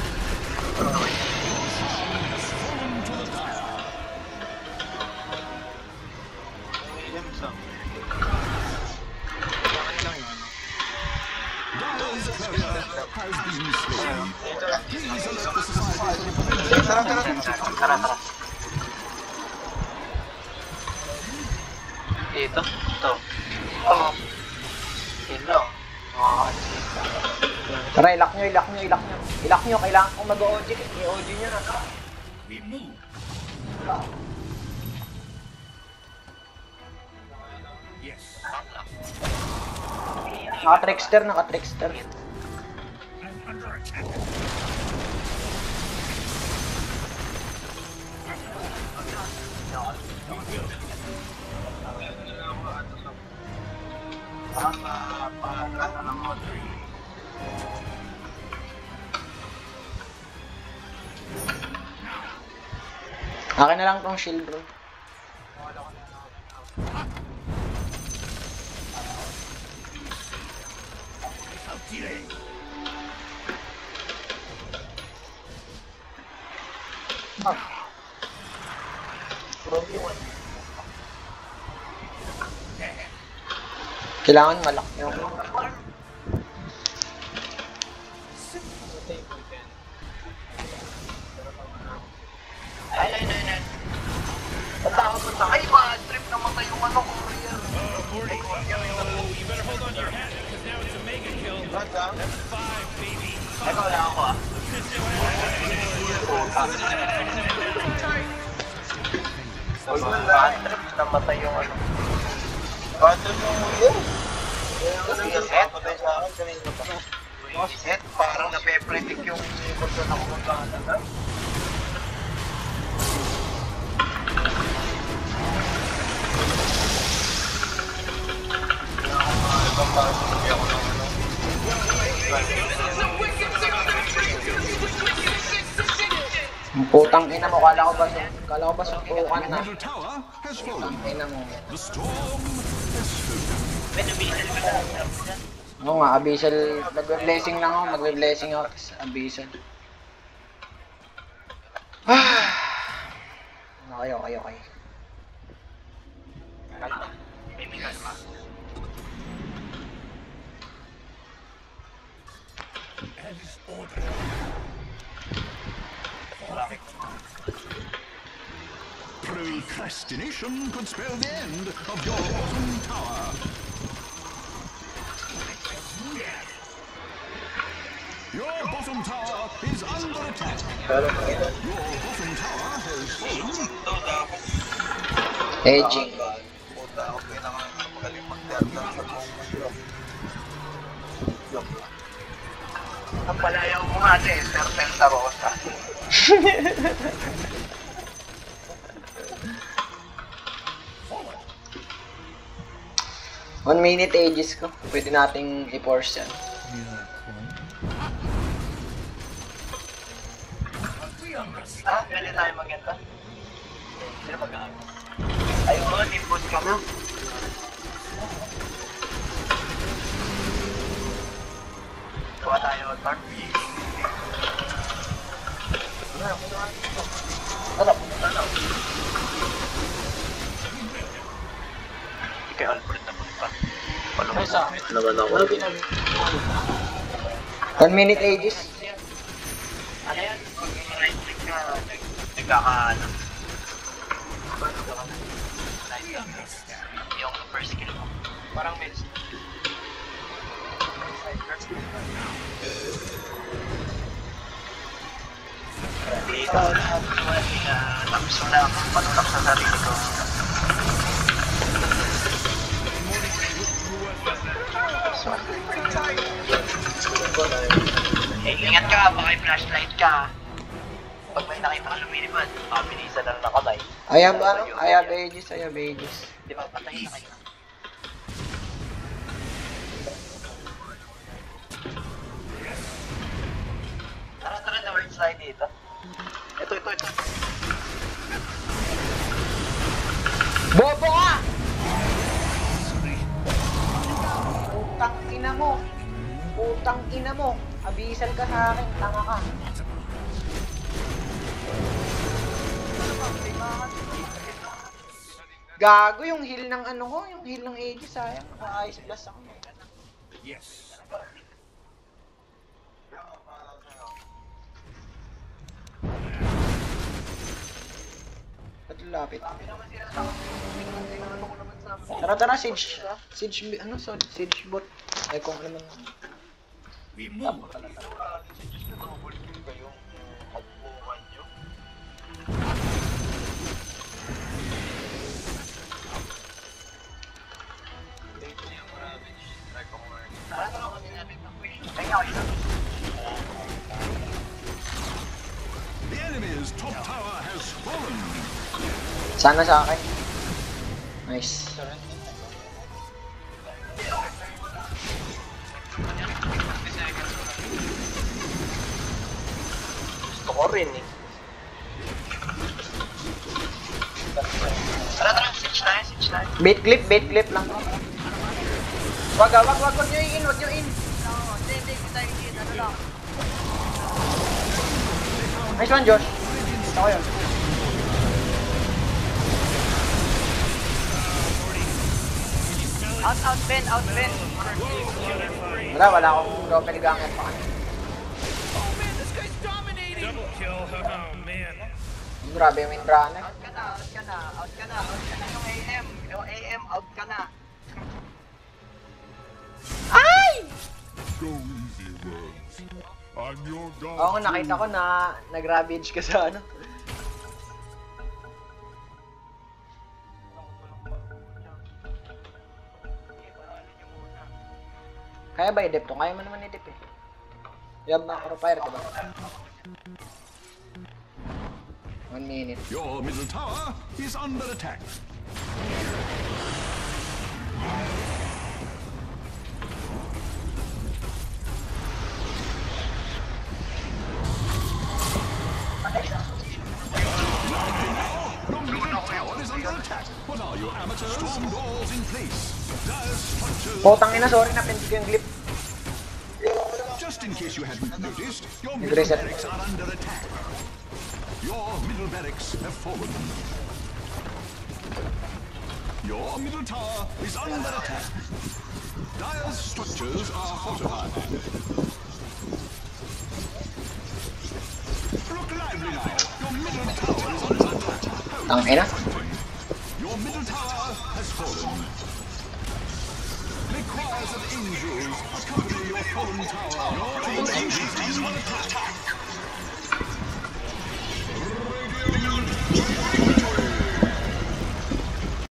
Dire's courier has been slain. Please alert the society to prevent Tara, tara, tara, tara. Ito, ito. Oh. Ito. Oh. Tara, ilak nyo, ilak nyo, ilak nyo. Ilak nyo, kailangan kong mag-O G. I-O G nyo na. Yes. Naka-trickster, naka-trickster. I'm under attack. Akin na lang tong shield, bro. Kailangan malak nyo. Ay, ay, ay, ay. Patawag mo sa ay, bad trip na matay yung ano, courier. Oh, Morty. Oh, you better hold on to your hat because now it's a mega kill. That's five, baby. Ito, wala ako ah. Bad trip na matay yung ano. Bad trip yung courier. Set? Set? Parang nape-predict yung kurso na kumuntahan na. Ang putang ina mo, kala ko ba kala ko ba supukan the na. middle tower has fallen. Ina mo. The storm has spoken. Oo nga, Abyssal, magbe-blessing lang ako, magbe-blessing ako sa Abyssal. Ah! Okay, okay, okay. As ordered. Procrastination could spell the end of your bottom tower. Your bottom tower is under attack. Your bottom tower has fallen. Edging. Puta, okay na nga. Magaling mag-data sa buong mundo. Ang palayaw ko nga si Ester Santa Rosa. One minute ages ko. Pwede nating i-force yan. Ah, pwede tayo maganda. Sino mag-aano? Ayun mo, nimbus ka na. Kuha tayo, Mark. Ano? Ano? Hindi kay Alfred na punta. Ano ba sa akin? Naman ako. One minute ages. Ano yan? Right click ka. Nagkakaano. Yung first skill mo. Parang may dito, tapos wala akong patulak sa sarili ko. Eh, ingat ka, baka may flashlight ka. Pag may nakita ka lumilipad, mabilisan na lang kamay. I have ano? I have ages, I have ages. Di ba, patay na kayo. na words tayo dito. Ito, ito, ito. Bobo ka! Putang ina mo. Putang ina mo. Abisal ka sa akin, tanga ka. Gago yung heal ng ano ko, yung heal ng A D, sayang. Naka-ice blast ako. Yes. Ba't lapit? Tara tara, Siege. Siege, ano, Siege bot. Ay, kung ano man. We move. The enemy's top tower has fallen. Sana sa akin. Nice. Gusto ko rin eh. Tara, tara, switch tayo, switch tayo. Bait clip, bait clip lang. Wag, ah, wag, wag, wag nyo in, wag nyo in. Hindi, hindi, hindi tayo in, ano lang. Nice one, Josh. Ako yun. Out, out, Ben, out, Ben. Wala, wala akong doppelganger pa. Oh man, this guy's dominating. Double kill. Oh man. Grabe yung windrunner. Out ka na, out ka na, out ka na, out ka na yung A M. Yung A M, out ka na. Ay! Go easy, words. I'm your god. Oo, nakita ko na nag-ravage ka sa ano. Kaya ba i-dip to? Kaya mo naman i-dip eh. Yab na ako fire, diba? One minute. Your middle tower is under attack. Your middle tower is under attack. What are you, amateurs? Storm walls in place. Dire structures. Putang ina, sorry na pinti ko yung clip. Just in case you hadn't noticed, your middle Reset. barracks are under attack. Your middle barracks have fallen. Your middle tower is under attack. Dire's structures are fortified. Look lively now. Your middle tower is under attack. Tang ina. Your middle tower has fallen. May choirs of angels accompany your fallen tower. Your angels is under attack. Radiant